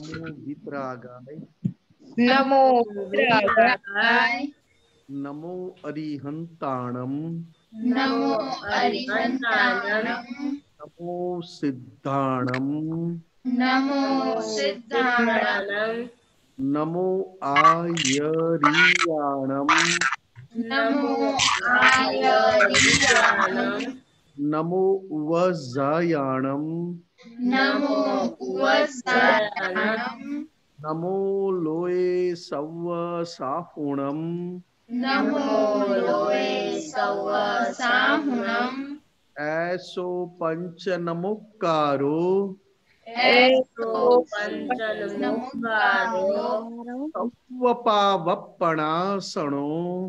नमो वितरागाय नमो वितरागाय नमो अरिहंताणम नमो अरिहंताणम नमो सिद्धाणम नमो सिद्धाणम नमो आयरियाणम नमो आयरियाणम नमो वज्जायाणम नमो उवज्जायाणम नमो लोए सव्व साहुणम नमो लोए सव्व साहुणम ऐसो पंच नमुक्कारो ऐसो पंचनमुक्कारो सव्वपावप्पणासणो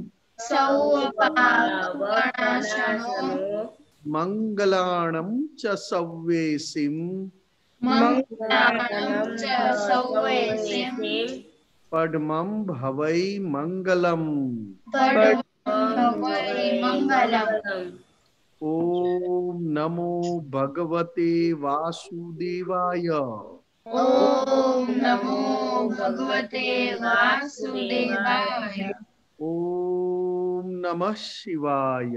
सौवपावपणाशनो मंगलाणं च सव्वेसिं मंगलानं च सौवेसिं पद्मं भवै मंगलम् पद्मं भवै मंगलम्। ओम नमो भगवते वासुदेवाय ओम नमो भगवते वासुदेवाय। ओम नमः शिवाय।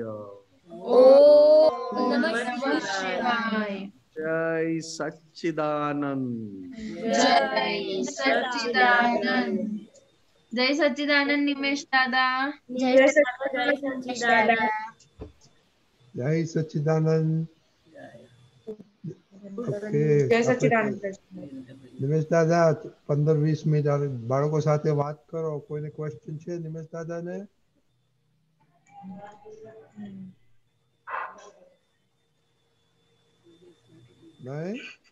ओम नमः शिवाय। जय सच्चिदानंद। जय सच्चिदानंद। जय सच्चिदानंद निमेश दादा। जय सच्चिदानंद। जय सच्चिदानंद। ओके, जय सच्चिदानंद। નિમેશ દાદા 15-20 મિનિટ બાળકો સાથે વાત કરો. કોઈને ક્વેશ્ચન છે નિમેશ દાદાને? નહીં?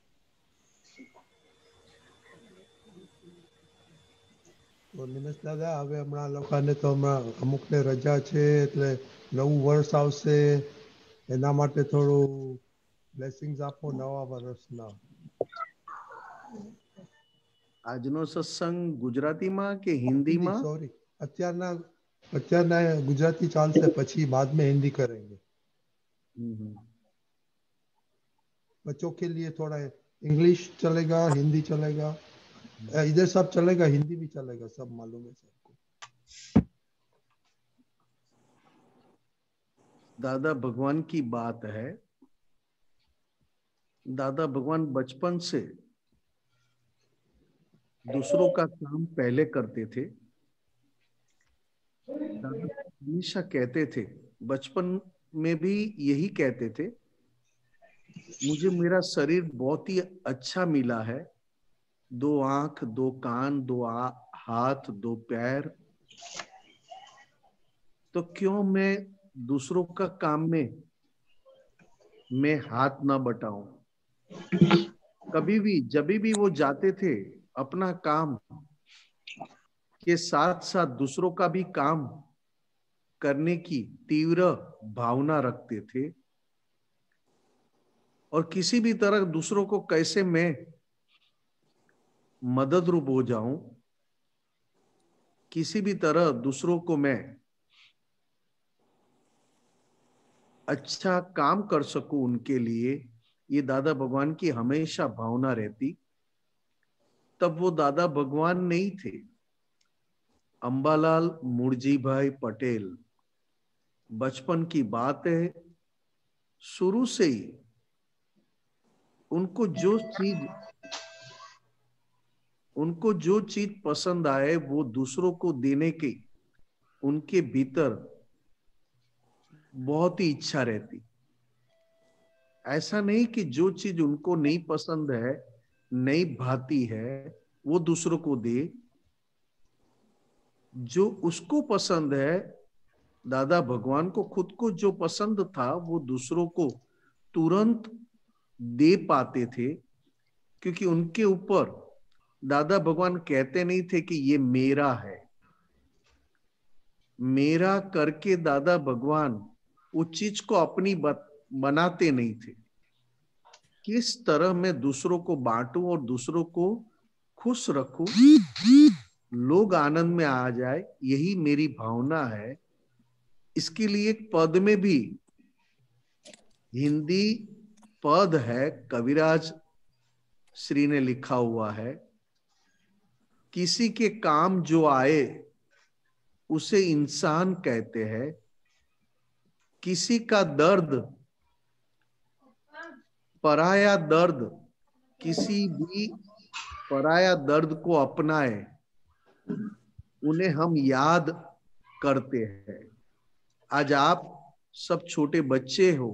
તો નિમેશ દાદા હવે હમણાં લોકોને તો હમણાં અમુકને રજા છે એટલે નવું વર્ષ આવશે એના માટે થોડું બ્લેસિંગ્સ આપો નવા વર્ષના. આજનો સત્સંગ ગુજરાતીમાં કે હિન્દીમાં? सॉरी, અત્યારના ગુજરાતી ચાલશે, પછી बाद में हिंदी करेंगे. बच्चों के लिए थोड़ा इंग्लिश चलेगा, हिंदी चलेगा, इधर सब चलेगा, हिंदी भी चलेगा, सब मालूम है सबको. दादा भगवान की बात है। दादा भगवान बचपन से दूसरों का काम पहले करते थे। दादा हमेशा कहते थे, बचपन में भी यही कहते थे, मुझे मेरा शरीर बहुत ही अच्छा मिला है, 2 आंख, 2 कान, 2 हाथ, 2 पैर, तो क्यों मैं दूसरों का काम में मैं हाथ ना बटाऊं। कभी भी जब भी वो जाते थे अपना काम के साथ साथ दूसरों का भी काम करने की तीव्र भावना रखते थे और किसी भी तरह दूसरों को कैसे मैं मदद रूप हो जाऊं, किसी भी तरह दूसरों को मैं अच्छा काम कर सकूं उनके लिए, ये दादा भगवान की हमेशा भावना रहती। तब वो दादा भगवान नहीं थे, अंबालाल मुर्जी भाई पटेल। बचपन की बात है, शुरू से ही उनको जो चीज पसंद आए वो दूसरों को देने की उनके भीतर बहुत ही इच्छा रहती। ऐसा नहीं कि जो चीज उनको नहीं पसंद है, नहीं भाती है, वो दूसरों को दे। जो उसको पसंद है, दादा भगवान को खुद को जो पसंद था वो दूसरों को तुरंत दे पाते थे, क्योंकि उनके ऊपर दादा भगवान कहते नहीं थे कि ये मेरा है। मेरा करके दादा भगवान उस चीज को अपनी बनाते नहीं थे। किस तरह मैं दूसरों को बांटूं और दूसरों को खुश रखूं, लोग आनंद में आ जाए, यही मेरी भावना है। इसके लिए एक पद में भी हिंदी पद है, कविराज श्री ने लिखा हुआ है, किसी के काम जो आए उसे इंसान कहते हैं। किसी का दर्द, पराया दर्द, किसी भी पराया दर्द को अपनाए, उन्हें हम याद करते हैं। आज आप सब छोटे बच्चे हो।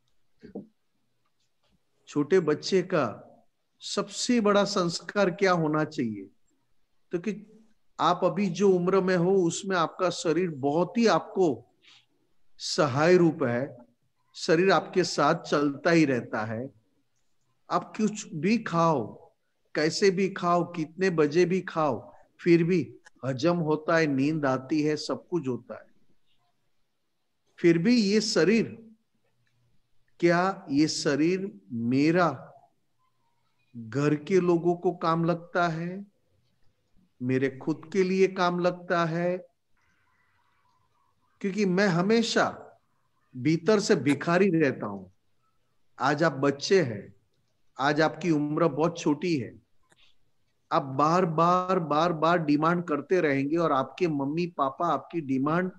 छोटे बच्चे का सबसे बड़ा संस्कार क्या होना चाहिए? तो कि आप अभी जो उम्र में हो उसमें आपका शरीर बहुत ही आपको सहाय रूप है। शरीर आपके साथ चलता ही रहता है। आप कुछ भी खाओ, कैसे भी खाओ, कितने बजे भी खाओ, फिर भी हजम होता है, नींद आती है, सब कुछ होता है। फिर भी ये शरीर, क्या ये शरीर मेरा घर के लोगों को काम लगता है? मेरे खुद के लिए काम लगता है? क्योंकि मैं हमेशा भीतर से भिखारी रहता हूं। आज आप बच्चे हैं, आज आपकी उम्र बहुत छोटी है। आप बार बार बार बार डिमांड करते रहेंगे और आपके मम्मी पापा आपकी डिमांड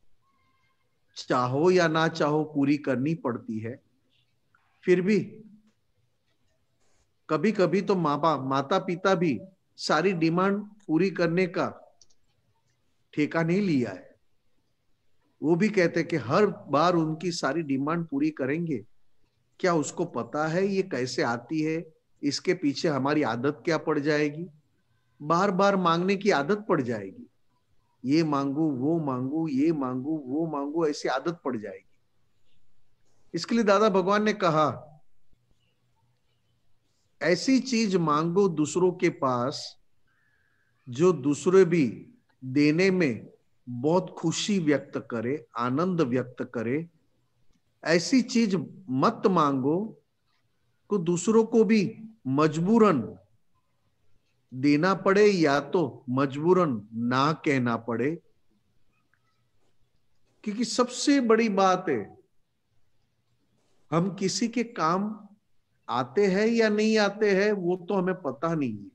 चाहो या ना चाहो पूरी करनी पड़ती है। फिर भी कभी कभी तो माता पिता भी सारी डिमांड पूरी करने का ठेका नहीं लिया है। वो भी कहते कि हर बार उनकी सारी डिमांड पूरी करेंगे। क्या उसको पता है ये कैसे आती है? इसके पीछे हमारी आदत क्या पड़ जाएगी? बार बार मांगने की आदत पड़ जाएगी। ये मांगू, वो मांगू, ये मांगू, वो मांगू, ऐसी आदत पड़ जाएगी। इसके लिए दादा भगवान ने कहा, ऐसी चीज मांगो दूसरों के पास जो दूसरे भी देने में बहुत खुशी व्यक्त करे, आनंद व्यक्त करे। ऐसी चीज मत मांगो को दूसरों को भी मजबूरन देना पड़े या तो मजबूरन ना कहना पड़े। क्योंकि सबसे बड़ी बात है, हम किसी के काम आते हैं या नहीं आते हैं वो तो हमें पता नहीं है।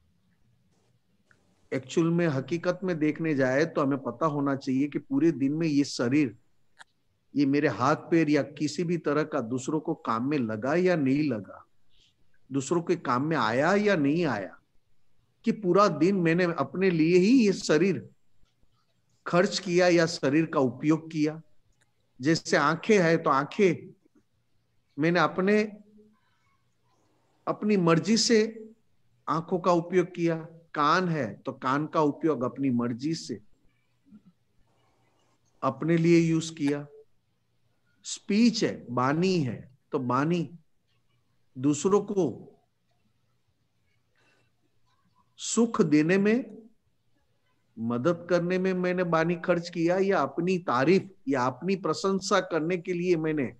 एक्चुअल में हकीकत में देखने जाए तो हमें पता होना चाहिए कि पूरे दिन में ये शरीर, ये मेरे हाथ पैर या किसी भी तरह का दूसरों को काम में लगा या नहीं लगा, दूसरों के काम में आया या नहीं आया, कि पूरा दिन मैंने अपने लिए ही ये शरीर खर्च किया या शरीर का उपयोग किया। जैसे आंखें है तो आंखें मैंने अपनी मर्जी से आंखों का उपयोग किया। कान है तो कान का उपयोग अपनी मर्जी से अपने लिए यूज किया। स्पीच है, वाणी है तो वाणी दूसरों को सुख देने में, मदद करने में मैंने वाणी खर्च किया, या अपनी तारीफ या अपनी प्रशंसा करने के लिए मैंने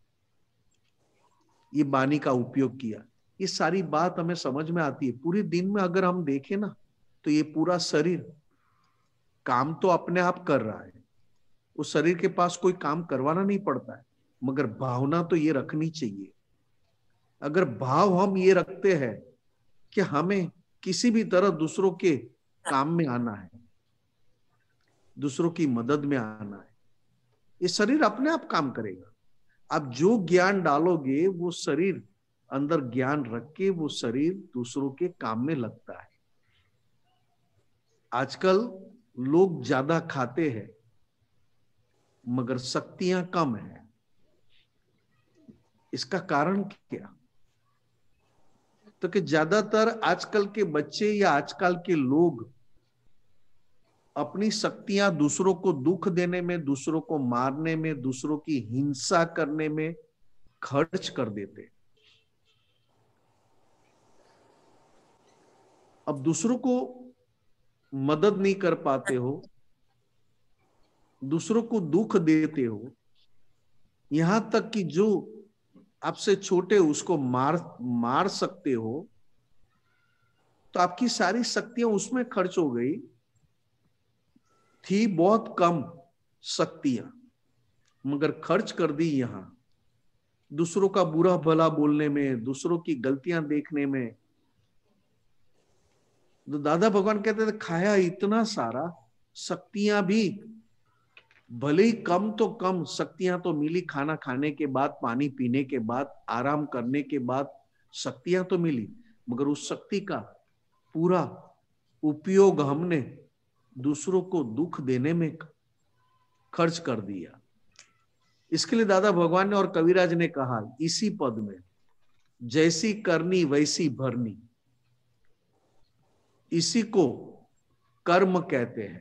ये वाणी का उपयोग किया। ये सारी बात हमें समझ में आती है। पूरे दिन में अगर हम देखें ना तो ये पूरा शरीर काम तो अपने आप कर रहा है। उस शरीर के पास कोई काम करवाना नहीं पड़ता है, मगर भावना तो ये रखनी चाहिए। अगर भाव हम ये रखते हैं कि हमें किसी भी तरह दूसरों के काम में आना है, दूसरों की मदद में आना है, ये शरीर अपने आप काम करेगा। आप जो ज्ञान डालोगे वो शरीर अंदर ज्ञान रख के वो शरीर दूसरों के काम में लगता है। आजकल लोग ज्यादा खाते हैं मगर शक्तियां कम है। इसका कारण क्या? तो कि ज्यादातर आजकल के बच्चे या आजकल के लोग अपनी शक्तियां दूसरों को दुख देने में, दूसरों को मारने में, दूसरों की हिंसा करने में खर्च कर देते। अब दूसरों को मदद नहीं कर पाते हो, दूसरों को दुख देते हो, यहां तक कि जो आपसे छोटे उसको मार सकते हो, तो आपकी सारी शक्तियां उसमें खर्च हो गई। थी बहुत कम शक्तियां मगर खर्च कर दी यहां दूसरों का बुरा भला बोलने में, दूसरों की गलतियां देखने में, तो दादा भगवान कहते थे खाया इतना सारा, शक्तियां भी भले ही कम तो कम शक्तियां तो मिली, खाना खाने के बाद, पानी पीने के बाद, आराम करने के बाद शक्तियां तो मिली, मगर उस शक्ति का पूरा उपयोग हमने दूसरों को दुख देने में खर्च कर दिया। इसके लिए दादा भगवान ने और कविराज ने कहा इसी पद में, जैसी करनी वैसी भरनी, इसी को कर्म कहते हैं।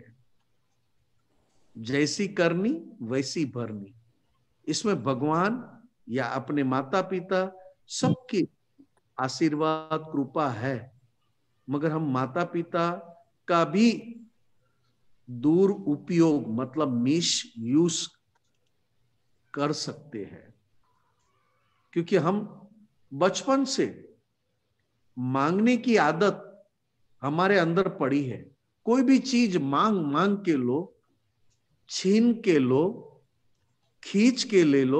जैसी करनी वैसी भरनी, इसमें भगवान या अपने माता पिता सबकी आशीर्वाद कृपा है, मगर हम माता पिता का भी दूर उपयोग मतलब मिस यूज कर सकते हैं, क्योंकि हम बचपन से मांगने की आदत हमारे अंदर पड़ी है। कोई भी चीज मांग मांग के लो, छीन के लो, खींच के ले लो,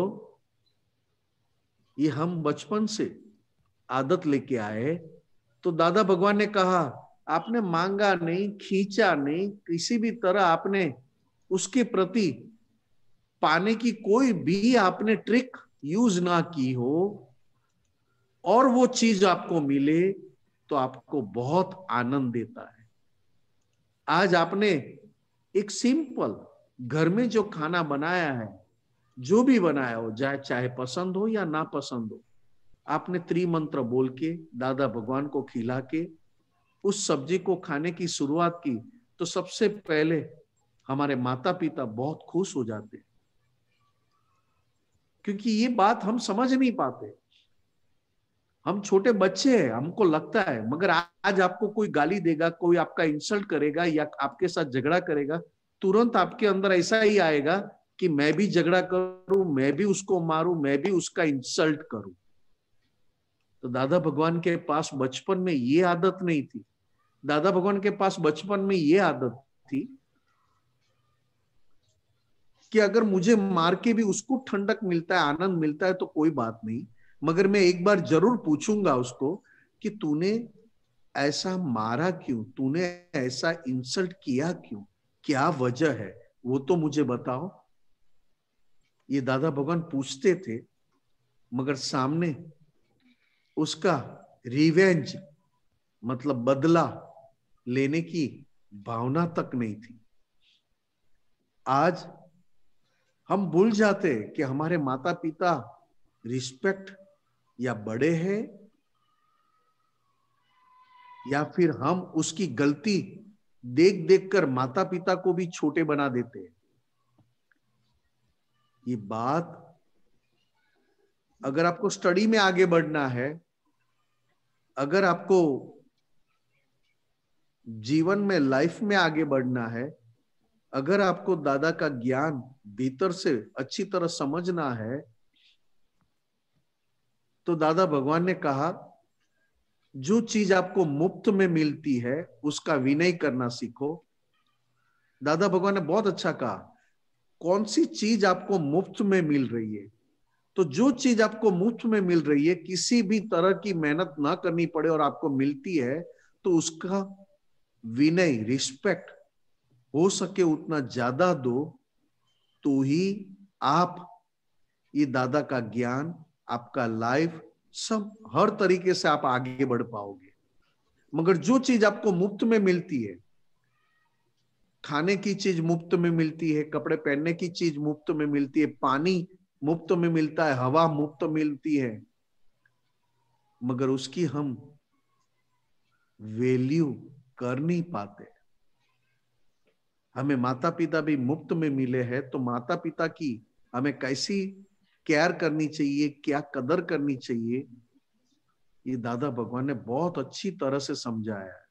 ये हम बचपन से आदत लेके आए। तो दादा भगवान ने कहा आपने मांगा नहीं, खींचा नहीं, किसी भी तरह आपने उसके प्रति पाने की कोई भी आपने ट्रिक यूज ना की हो और वो चीज आपको मिले तो आपको बहुत आनंद देता है। आज आपने एक सिंपल घर में जो खाना बनाया है, जो भी बनाया हो, चाहे पसंद हो या ना पसंद हो, आपने त्रिमंत्र बोल के दादा भगवान को खिला के उस सब्जी को खाने की शुरुआत की, तो सबसे पहले हमारे माता पिता बहुत खुश हो जाते हैं, क्योंकि ये बात हम समझ नहीं पाते। हम छोटे बच्चे हैं, हमको लगता है, मगर आज आपको कोई गाली देगा, कोई आपका इंसल्ट करेगा या आपके साथ झगड़ा करेगा, तुरंत आपके अंदर ऐसा ही आएगा कि मैं भी झगड़ा करूं, मैं भी उसको मारूं, मैं भी उसका इंसल्ट करूं। तो दादा भगवान के पास बचपन में ये आदत नहीं थी। दादा भगवान के पास बचपन में ये आदत थी कि अगर मुझे मार के भी उसको ठंडक मिलता है, आनंद मिलता है, तो कोई बात नहीं, मगर मैं एक बार जरूर पूछूंगा उसको कि तूने ऐसा मारा क्यों, तूने ऐसा इंसल्ट किया क्यों, क्या वजह है, वो तो मुझे बताओ। ये दादा भगवान पूछते थे, मगर सामने उसका रिवेंज मतलब बदला लेने की भावना तक नहीं थी। आज हम भूल जाते कि हमारे माता पिता रिस्पेक्ट या बड़े हैं, या फिर हम उसकी गलती देख देख कर माता पिता को भी छोटे बना देते हैं। ये बात अगर आपको स्टडी में आगे बढ़ना है, अगर आपको जीवन में लाइफ में आगे बढ़ना है, अगर आपको दादा का ज्ञान भीतर से अच्छी तरह समझना है, तो दादा भगवान ने कहा जो चीज आपको मुफ्त में मिलती है उसका विनय करना सीखो। दादा भगवान ने बहुत अच्छा कहा, कौन सी चीज आपको मुफ्त में मिल रही है, तो जो चीज आपको मुफ्त में मिल रही है, किसी भी तरह की मेहनत ना करनी पड़े और आपको मिलती है, तो उसका विनय रिस्पेक्ट हो सके उतना ज्यादा दो, तो ही आप ये दादा का ज्ञान, आपका लाइफ सब हर तरीके से आप आगे बढ़ पाओगे। मगर जो चीज आपको मुफ्त में मिलती है, खाने की चीज मुफ्त में मिलती है, कपड़े पहनने की चीज मुफ्त में मिलती है, पानी मुफ्त में मिलता है, हवा मुफ्त मिलती है, मगर उसकी हम वैल्यू कर नहीं पाते। हमें माता पिता भी मुफ्त में मिले हैं, तो माता पिता की हमें कैसी केयर करनी चाहिए, क्या कदर करनी चाहिए, ये दादा भगवान ने बहुत अच्छी तरह से समझाया है।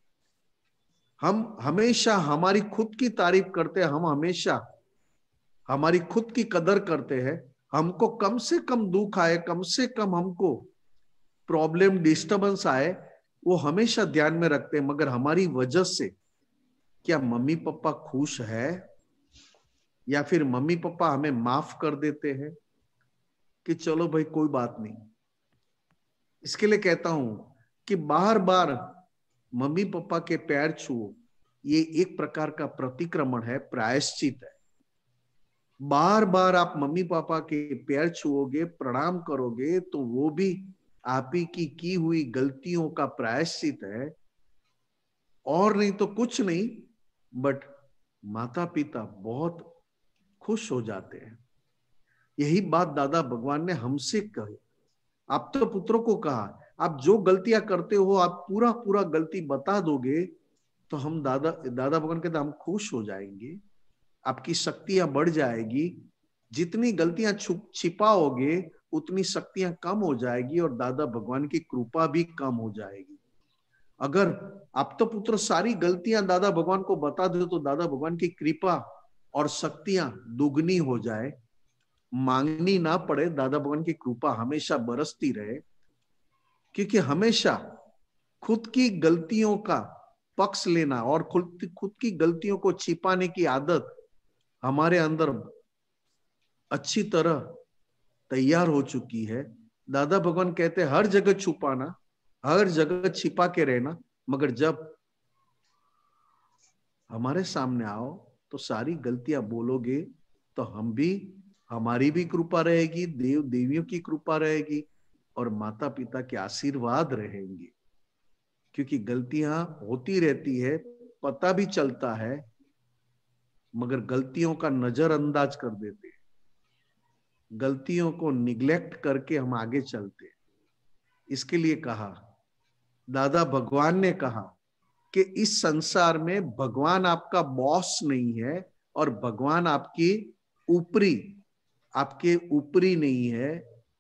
हम हमेशा हमारी खुद की तारीफ करते हैं, हम हमेशा हमारी खुद की कदर करते हैं, हमको कम से कम दुख आए, कम से कम हमको प्रॉब्लम डिस्टर्बेंस आए, वो हमेशा ध्यान में रखते हैं, मगर हमारी वजह से क्या मम्मी पापा खुश है, या फिर मम्मी पापा हमें माफ कर देते हैं कि चलो भाई कोई बात नहीं। इसके लिए कहता हूं कि बार बार मम्मी पापा के पैर छुओ, ये एक प्रकार का प्रतिक्रमण है, प्रायश्चित है। बार बार आप मम्मी पापा के पैर छुओगे, प्रणाम करोगे, तो वो भी आप ही की हुई गलतियों का प्रायश्चित है, और नहीं तो कुछ नहीं। बट माता पिता बहुत खुश हो जाते हैं। यही बात दादा भगवान ने हमसे कही। आप तो पुत्रों को कहा, आप जो गलतियां करते हो आप पूरा पूरा गलती बता दोगे, तो हम दादा भगवान कहते हम खुश हो जाएंगे, आपकी शक्तियां बढ़ जाएगी। जितनी गलतियां छिपाओगे उतनी शक्तियां कम हो जाएगी, और दादा भगवान की कृपा भी कम हो जाएगी। अगर आप तो पुत्र सारी गलतियां दादा भगवान को बता दो, तो दादा भगवान की कृपा और शक्तियां दुगनी हो जाए, मांगनी ना पड़े, दादा भगवान की कृपा हमेशा बरसती रहे। क्योंकि हमेशा खुद की गलतियों का पक्ष लेना और खुद की गलतियों को छिपाने की आदत हमारे अंदर अच्छी तरह तैयार हो चुकी है। दादा भगवान कहते हैं हर जगह छुपाना, हर जगह छिपा के रहना, मगर जब हमारे सामने आओ तो सारी गलतियां बोलोगे, तो हमारी भी कृपा रहेगी, देव देवियों की कृपा रहेगी, और माता पिता के आशीर्वाद रहेंगे। क्योंकि गलतियां होती रहती है, पता भी चलता है, मगर गलतियों का नजरअंदाज कर देते हैं, गलतियों को निग्लेक्ट करके हम आगे चलते हैं। इसके लिए कहा, दादा भगवान ने कहा कि इस संसार में भगवान आपका बॉस नहीं है, और भगवान आपके ऊपरी नहीं है।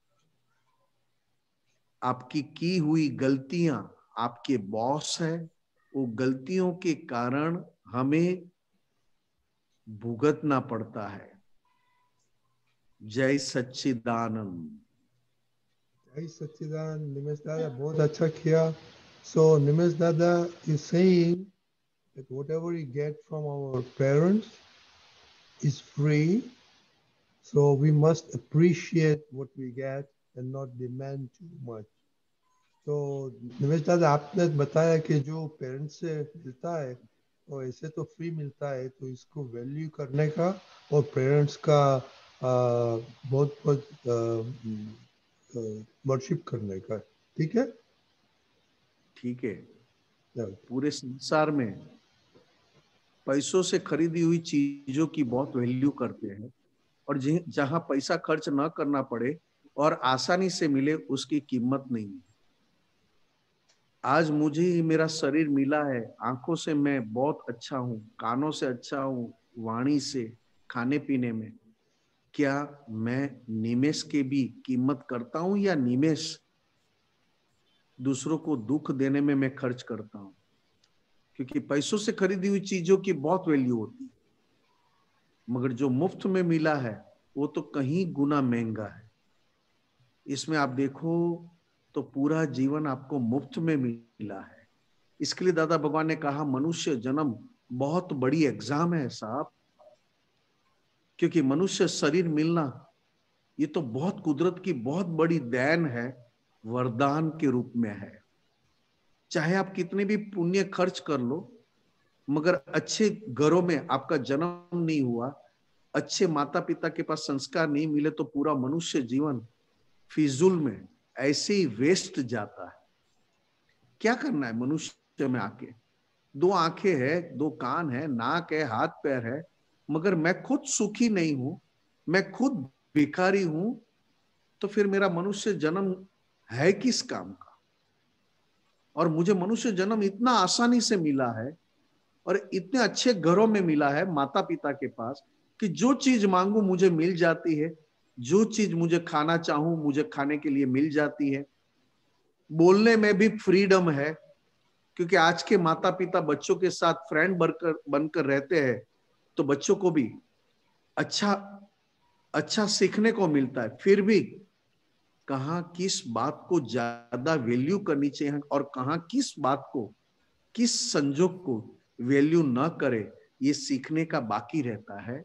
आपकी की हुई गलतियां आपके बॉस है, वो गलतियों के कारण हमें भुगतना पड़ता है। जय सच्चिदानंद। जय सच्चिदानंद। निमेश दादा बहुत अच्छा किया। So Nimesh Dada is saying that whatever we get from our parents is free, so we must appreciate what we get and not demand too much. तो निमेश दादा आपने बताया कि जो पेरेंट्स से मिलता है तो ऐसे तो फ्री मिलता है, तो इसको वैल्यू करने का और पेरेंट्स का बहुत बहुत वर्शिप करने का। ठीक है, ठीक है। पूरे संसार में पैसों से खरीदी हुई चीजों की बहुत वैल्यू करते हैं, और जहां पैसा खर्च ना करना पड़े और आसानी से मिले उसकी कीमत नहीं है। आज मुझे ही मेरा शरीर मिला है, आंखों से मैं बहुत अच्छा हूं, कानों से अच्छा हूं, वाणी से, खाने पीने में। क्या मैं निमेष की भी कीमत करता हूं, या निमेष दूसरों को दुख देने में मैं खर्च करता हूं? क्योंकि पैसों से खरीदी हुई चीजों की बहुत वैल्यू होती है, मगर जो मुफ्त में मिला है वो तो कहीं गुना महंगा है। इसमें आप देखो तो पूरा जीवन आपको मुफ्त में मिला है। इसके लिए दादा भगवान ने कहा मनुष्य जन्म बहुत बड़ी एग्जाम है साहब। क्योंकि मनुष्य शरीर मिलना ये तो बहुत कुदरत की बहुत बड़ी देन है, वरदान के रूप में है। चाहे आप कितने भी पुण्य खर्च कर लो, मगर अच्छे घरों में आपका जन्म नहीं हुआ, अच्छे माता पिता के पास संस्कार नहीं मिले, तो पूरा मनुष्य जीवन फिजूल में ऐसे ही वेस्ट जाता है। क्या करना है मनुष्य में आके? 2 आंखें है, 2 कान है, नाक है, हाथ पैर है, मगर मैं खुद सुखी नहीं हूं, मैं खुद भिखारी हूं, तो फिर मेरा मनुष्य जन्म है किस काम का? और मुझे मनुष्य जन्म इतना आसानी से मिला है और इतने अच्छे घरों में मिला है माता पिता के पास, कि जो चीज मांगू मुझे मिल जाती है, जो चीज मुझे खाना चाहूं मुझे खाने के लिए मिल जाती है। बोलने में भी फ्रीडम है, क्योंकि आज के माता पिता बच्चों के साथ फ्रेंड बनकर रहते हैं, तो बच्चों को भी अच्छा सीखने को मिलता है। फिर भी कहाँ किस बात को ज्यादा वैल्यू करनी चाहिए और कहाँ किस बात को, किस संजोग को वैल्यू न करे, ये सीखने का बाकी रहता है।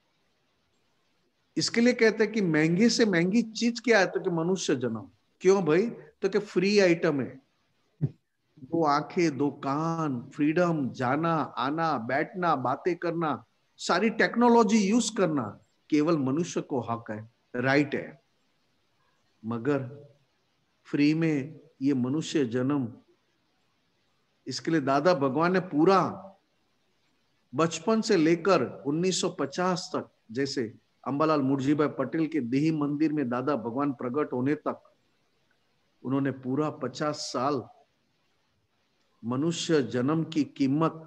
इसके लिए कहते हैं कि महंगे से महंगी चीज क्या है, तो कि मनुष्य जन्म। क्यों भाई? तो कि फ्री आइटम है। दो आंखें, दो कान, फ्रीडम, जाना आना, बैठना, बातें करना, सारी टेक्नोलॉजी यूज करना केवल मनुष्य को हक है, राइट है। मगर फ्री में ये मनुष्य जन्म, इसके लिए दादा भगवान ने पूरा बचपन से लेकर 1950 तक, जैसे अंबालाल मुर्जीभाई पटेल के देही मंदिर में दादा भगवान प्रकट होने तक, उन्होंने पूरा 50 साल मनुष्य जन्म की कीमत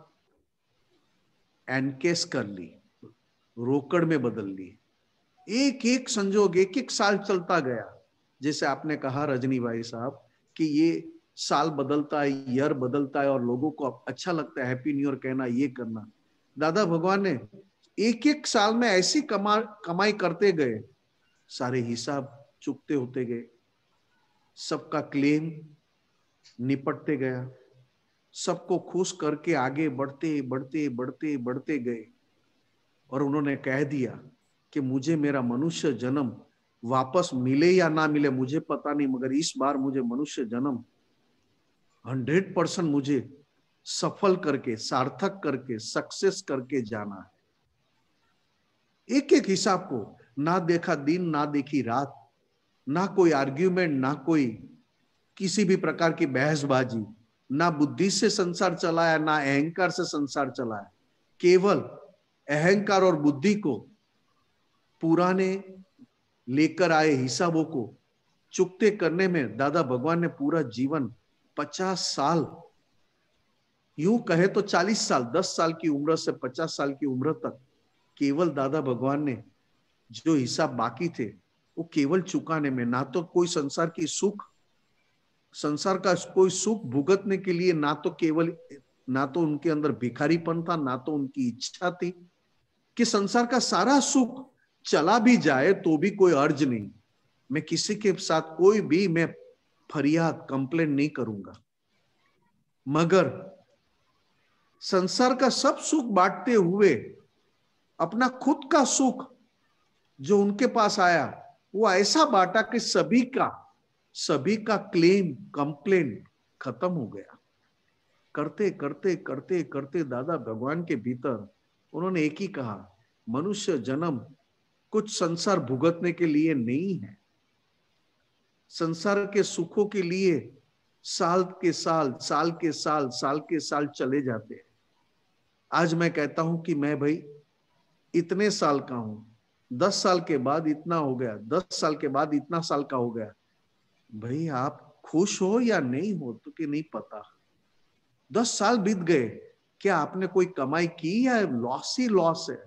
एनकेस कर ली, रोकड़ में बदल ली। एक एक संजोग, एक एक साल चलता गया। जैसे आपने कहा रजनी भाई साहब कि ये साल बदलता है, ईयर बदलता है और लोगों को अच्छा लगता है हैप्पी न्यू ईयर कहना, ये करना। दादा भगवान ने एक एक साल में ऐसी कमाई करते गए, सारे हिसाब चुकते होते गए, सबका क्लेम निपटते गया, सबको खुश करके आगे बढ़ते बढ़ते बढ़ते बढ़ते गए। और उन्होंने कह दिया कि मुझे मेरा मनुष्य जन्म वापस मिले या ना मिले मुझे पता नहीं, मगर इस बार मुझे मनुष्य जन्म 100% मुझे सफल करके, सार्थक करके, सक्सेस करके जाना है। एक एक हिसाब को, ना देखा दिन ना देखी रात, ना कोई आर्ग्यूमेंट, ना कोई किसी भी प्रकार की बहसबाजी, ना बुद्धि से संसार चलाया, ना अहंकार से संसार चलाया। केवल अहंकार और बुद्धि को, पुराने लेकर आए हिसाबों को चुकते करने में दादा भगवान ने पूरा जीवन 50 साल, यूं कहे तो 40 साल, 10 साल की उम्र से 50 साल की उम्र तक केवल दादा भगवान ने जो हिसाब बाकी थे वो केवल चुकाने में, ना तो कोई संसार की सुख, संसार का कोई सुख भुगतने के लिए, ना तो केवल, ना तो उनके अंदर भिखारीपन था, ना तो उनकी इच्छा थी कि संसार का सारा सुख चला भी जाए तो भी कोई अर्ज नहीं, मैं किसी के साथ कोई भी मैं फरियाद कंप्लेन नहीं करूंगा। मगर संसार का सब सुख बांटते हुए अपना खुद का सुख जो उनके पास आया वो ऐसा बांटा कि सभी का क्लेम कंप्लेन खत्म हो गया। करते करते करते करते दादा भगवान के भीतर उन्होंने एक ही कहा, मनुष्य जन्म कुछ संसार भुगतने के लिए नहीं है, संसार के सुखों के लिए साल के साल, साल के साल, साल के साल चले जाते हैं। आज मैं कहता हूं कि मैं भाई इतने साल का हूं, 10 साल के बाद इतना हो गया, 10 साल के बाद इतना साल का हो गया। भाई आप खुश हो या नहीं हो तो कि नहीं पता। 10 साल बीत गए, क्या आपने कोई कमाई की या लॉस ही लॉस है?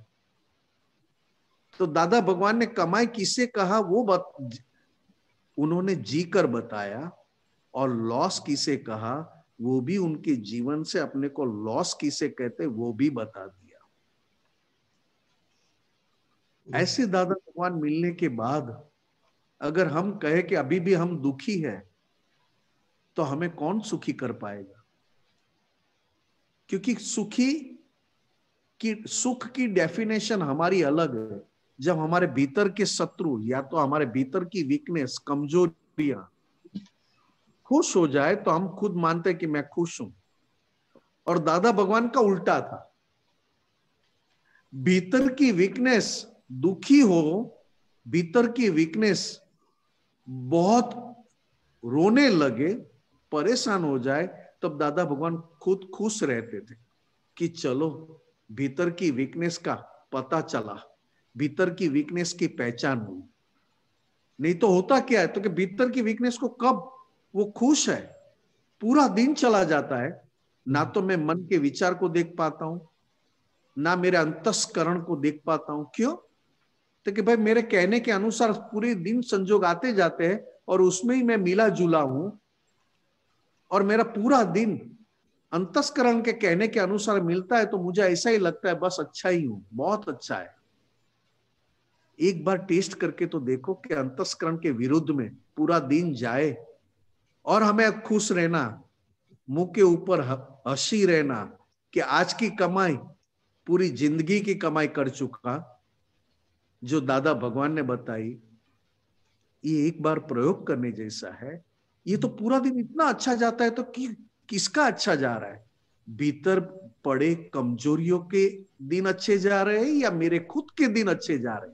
तो दादा भगवान ने कमाई किसे कहा वो उन्होंने जी कर बताया, और लॉस किसे कहा वो भी उनके जीवन से अपने को लॉस किसे कहते वो भी बता दिया। ऐसे दादा भगवान मिलने के बाद अगर हम कहे कि अभी भी हम दुखी है तो हमें कौन सुखी कर पाएगा? क्योंकि सुख की डेफिनेशन हमारी अलग है। जब हमारे भीतर के शत्रु या तो हमारे भीतर की वीकनेस, कमजोरियां खुश हो जाए तो हम खुद मानते हैं कि मैं खुश हूं। और दादा भगवान का उल्टा था, भीतर की वीकनेस दुखी हो, भीतर की वीकनेस बहुत रोने लगे, परेशान हो जाए, तब दादा भगवान खुद खुश रहते थे कि चलो भीतर की वीकनेस का पता चला, भीतर की वीकनेस की पहचान हुई। नहीं तो होता क्या है तो कि भीतर की वीकनेस को कब वो खुश है, पूरा दिन चला जाता है, ना तो मैं मन के विचार को देख पाता हूं, ना मेरे अंतस्करण को देख पाता हूं। क्यों? तो कि भाई मेरे कहने के अनुसार पूरे दिन संजोग आते जाते हैं और उसमें ही मैं मिला जुला हूं, और मेरा पूरा दिन अंतस्करण के कहने के अनुसार मिलता है तो मुझे ऐसा ही लगता है बस अच्छा ही हूं, बहुत अच्छा है। एक बार टेस्ट करके तो देखो कि अंतस्करण के विरुद्ध में पूरा दिन जाए और हमें खुश रहना, मुंह के ऊपर हंसी रहना कि आज की कमाई पूरी जिंदगी की कमाई कर चुका, जो दादा भगवान ने बताई, ये एक बार प्रयोग करने जैसा है। ये तो पूरा दिन इतना अच्छा जाता है तो किसका अच्छा जा रहा है? भीतर पड़े कमजोरियों के दिन अच्छे जा रहे हैं या मेरे खुद के दिन अच्छे जा रहे हैं?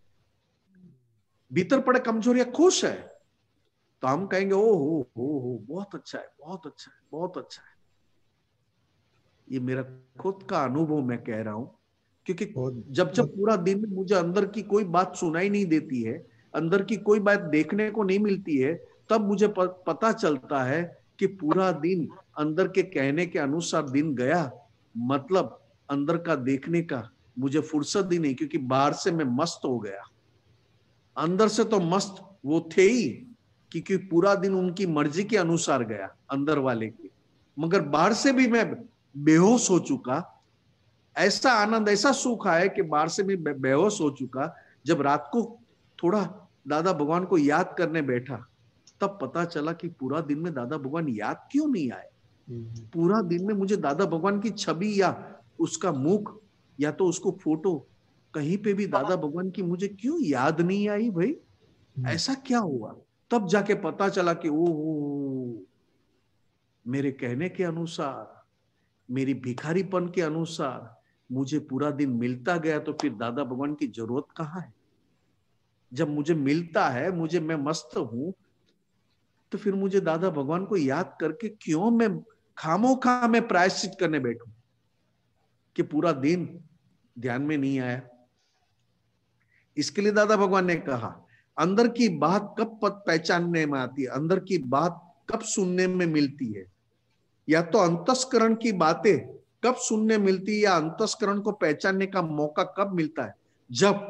भीतर पड़े कमजोरियां खुश है तो हम कहेंगे ओ हो बहुत अच्छा है, बहुत अच्छा है, बहुत अच्छा है। ये मेरा खुद का अनुभव मैं कह रहा हूं, क्योंकि जब पूरा दिन में मुझे अंदर की कोई बात सुनाई नहीं देती है, अंदर की कोई बात देखने को नहीं मिलती है, तब मुझे पता चलता है कि पूरा दिन अंदर के कहने के अनुसार दिन गया। मतलब अंदर का देखने का मुझे फुर्सत ही नहीं, क्योंकि बाहर से मैं मस्त हो गया, अंदर से तो मस्त वो थे ही, क्योंकि पूरा दिन उनकी मर्जी के अनुसार गया अंदर वाले के, मगर बाहर से भी मैं बेहोश हो चुका। ऐसा आनंद, ऐसा सुख आया कि बाहर से भी बेहोश हो चुका। जब रात को थोड़ा दादा भगवान को याद करने बैठा, तब पता चला कि पूरा दिन में दादा भगवान याद क्यों नहीं आए। पूरा दिन में मुझे दादा भगवान की छवि या उसका मुख या तो उसको फोटो कहीं पे भी दादा भगवान की मुझे क्यों याद नहीं आई भाई, ऐसा क्या हुआ? तब जाके पता चला कि ओ मेरे कहने के अनुसार, मेरी भिखारीपन के अनुसार मुझे पूरा दिन मिलता गया, तो फिर दादा भगवान की जरूरत कहाँ है? जब मुझे मिलता है, मुझे मैं मस्त हूं, तो फिर मुझे दादा भगवान को याद करके क्यों मैं खामोखा में प्रायश्चित करने बैठूं कि पूरा दिन ध्यान में नहीं आया। इसके लिए दादा भगवान ने कहा, अंदर की बात कब पहचानने में आती है, अंदर की बात कब सुनने में मिलती है, या तो अंतस्करण की बातें कब सुनने मिलती है, या अंतस्करण को पहचानने का मौका कब मिलता है? जब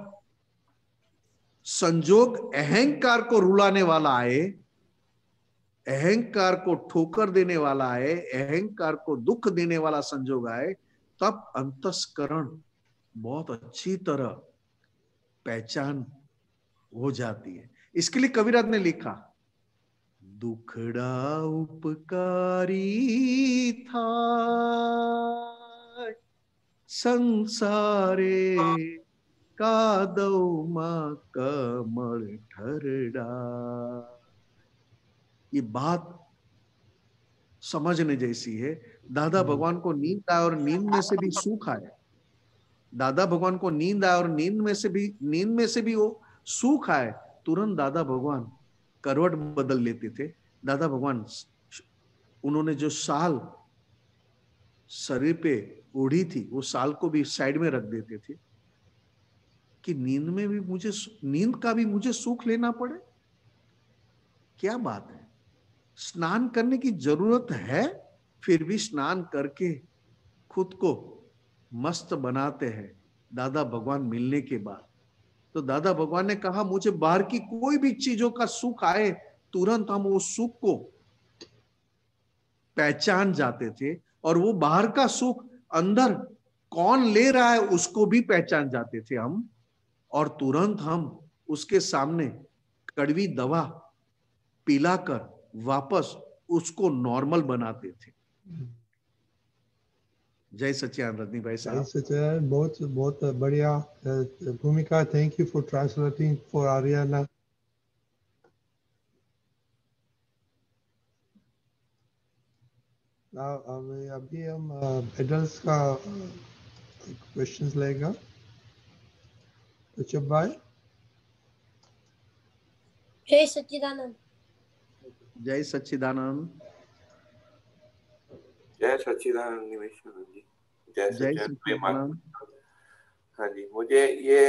संजोग अहंकार को रुलाने वाला आए, अहंकार को ठोकर देने वाला आए, अहंकार को दुख देने वाला संजोग आए, तब अंतस्करण बहुत अच्छी तरह पहचान हो जाती है। इसके लिए कविराज ने लिखा, दुखड़ा उपकारी था संसारे कादौमा कमल ठरड़ा। ये बात समझने जैसी है। दादा भगवान को नींद आए और नींद में से भी सुख आए, दादा भगवान को नींद आए और नींद में से भी वो सुख आए, तुरंत दादा भगवान करवट बदल लेते थे। दादा भगवान उन्होंने जो शाल शरीर पे ओढ़ी थी, वो शाल को भी साइड में रख देते थे कि नींद में भी मुझे, नींद का भी मुझे सुख लेना पड़े। क्या बात है! स्नान करने की जरूरत है, फिर भी स्नान करके खुद को मस्त बनाते हैं दादा भगवान मिलने के बाद। तो दादा भगवान ने कहा, मुझे बाहर की कोई भी चीजों का सुख आए, तुरंत हम उस सुख को पहचान जाते थे, और वो बाहर का सुख अंदर कौन ले रहा है उसको भी पहचान जाते थे हम, और तुरंत हम उसके सामने कड़वी दवा पिलाकर वापस उसको नॉर्मल बनाते थे। जय सच्चिदानंद रजनी भाई साहब। जय सच्चिदानंद, बहुत बहुत बढ़िया Bhumika. Thank you for translating for Aryana. अभी हम एडल्ट्स का क्वेश्चंस लेगा। तो चुप भाई। जय सच्चिदानंद। जय सच्चिदानंद। जय सच्चिदानंद निमेशानंद जी। जय सच्चिदानंद। हाँ जी, मुझे ये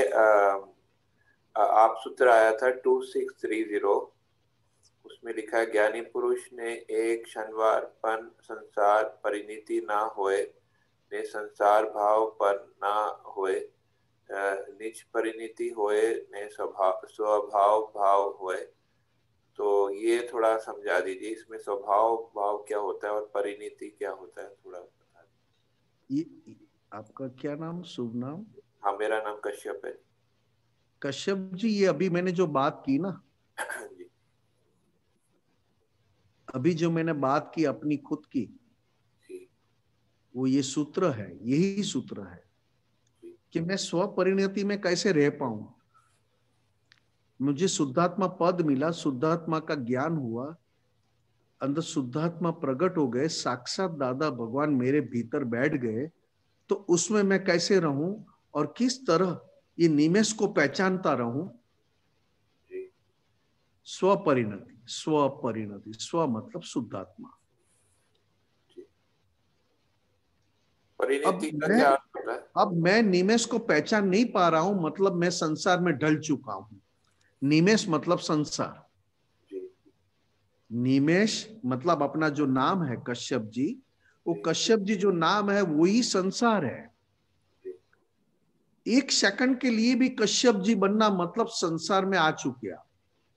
आप सूत्र आया था 2630, उसमें लिखा है, ज्ञानी पुरुष ने एक क्षणवार पन संसार परिणति ना होए, ने संसार भाव पर ना होए, निज परिणति होए, ने स्वभाव भाव होए। तो ये थोड़ा समझा दीजिए, इसमें स्वभाव भाव क्या होता है और परिणति क्या होता है, थोड़ा बता दीजिए। ये आपका क्या नाम, शुभ नाम? हाँ, मेरा नाम कश्यप है। कश्यप जी, ये अभी मैंने जो बात की ना, जी। अभी जो मैंने बात की अपनी खुद की, वो ये सूत्र है, यही सूत्र है कि मैं स्व परिणति में कैसे रह पाऊं। मुझे शुद्धात्मा पद मिला, शुद्धात्मा का ज्ञान हुआ, अंदर शुद्धात्मा प्रकट हो गए, साक्षात दादा भगवान मेरे भीतर बैठ गए, तो उसमें मैं कैसे रहूं और किस तरह ये निमेष को पहचानता रहूं। स्वपरिणति, स्वपरिणति, स्व मतलब शुद्धात्मा। परिणति का क्या अर्थ होता है? अब मैं निमेष को पहचान नहीं पा रहा हूं, मतलब मैं संसार में ढल चुका हूं। निमेष मतलब संसार, निमेष मतलब अपना जो नाम है कश्यप जी, वो कश्यप जी जो नाम है वही संसार है। एक सेकंड के लिए भी कश्यप जी बनना मतलब संसार में आ चुके आप।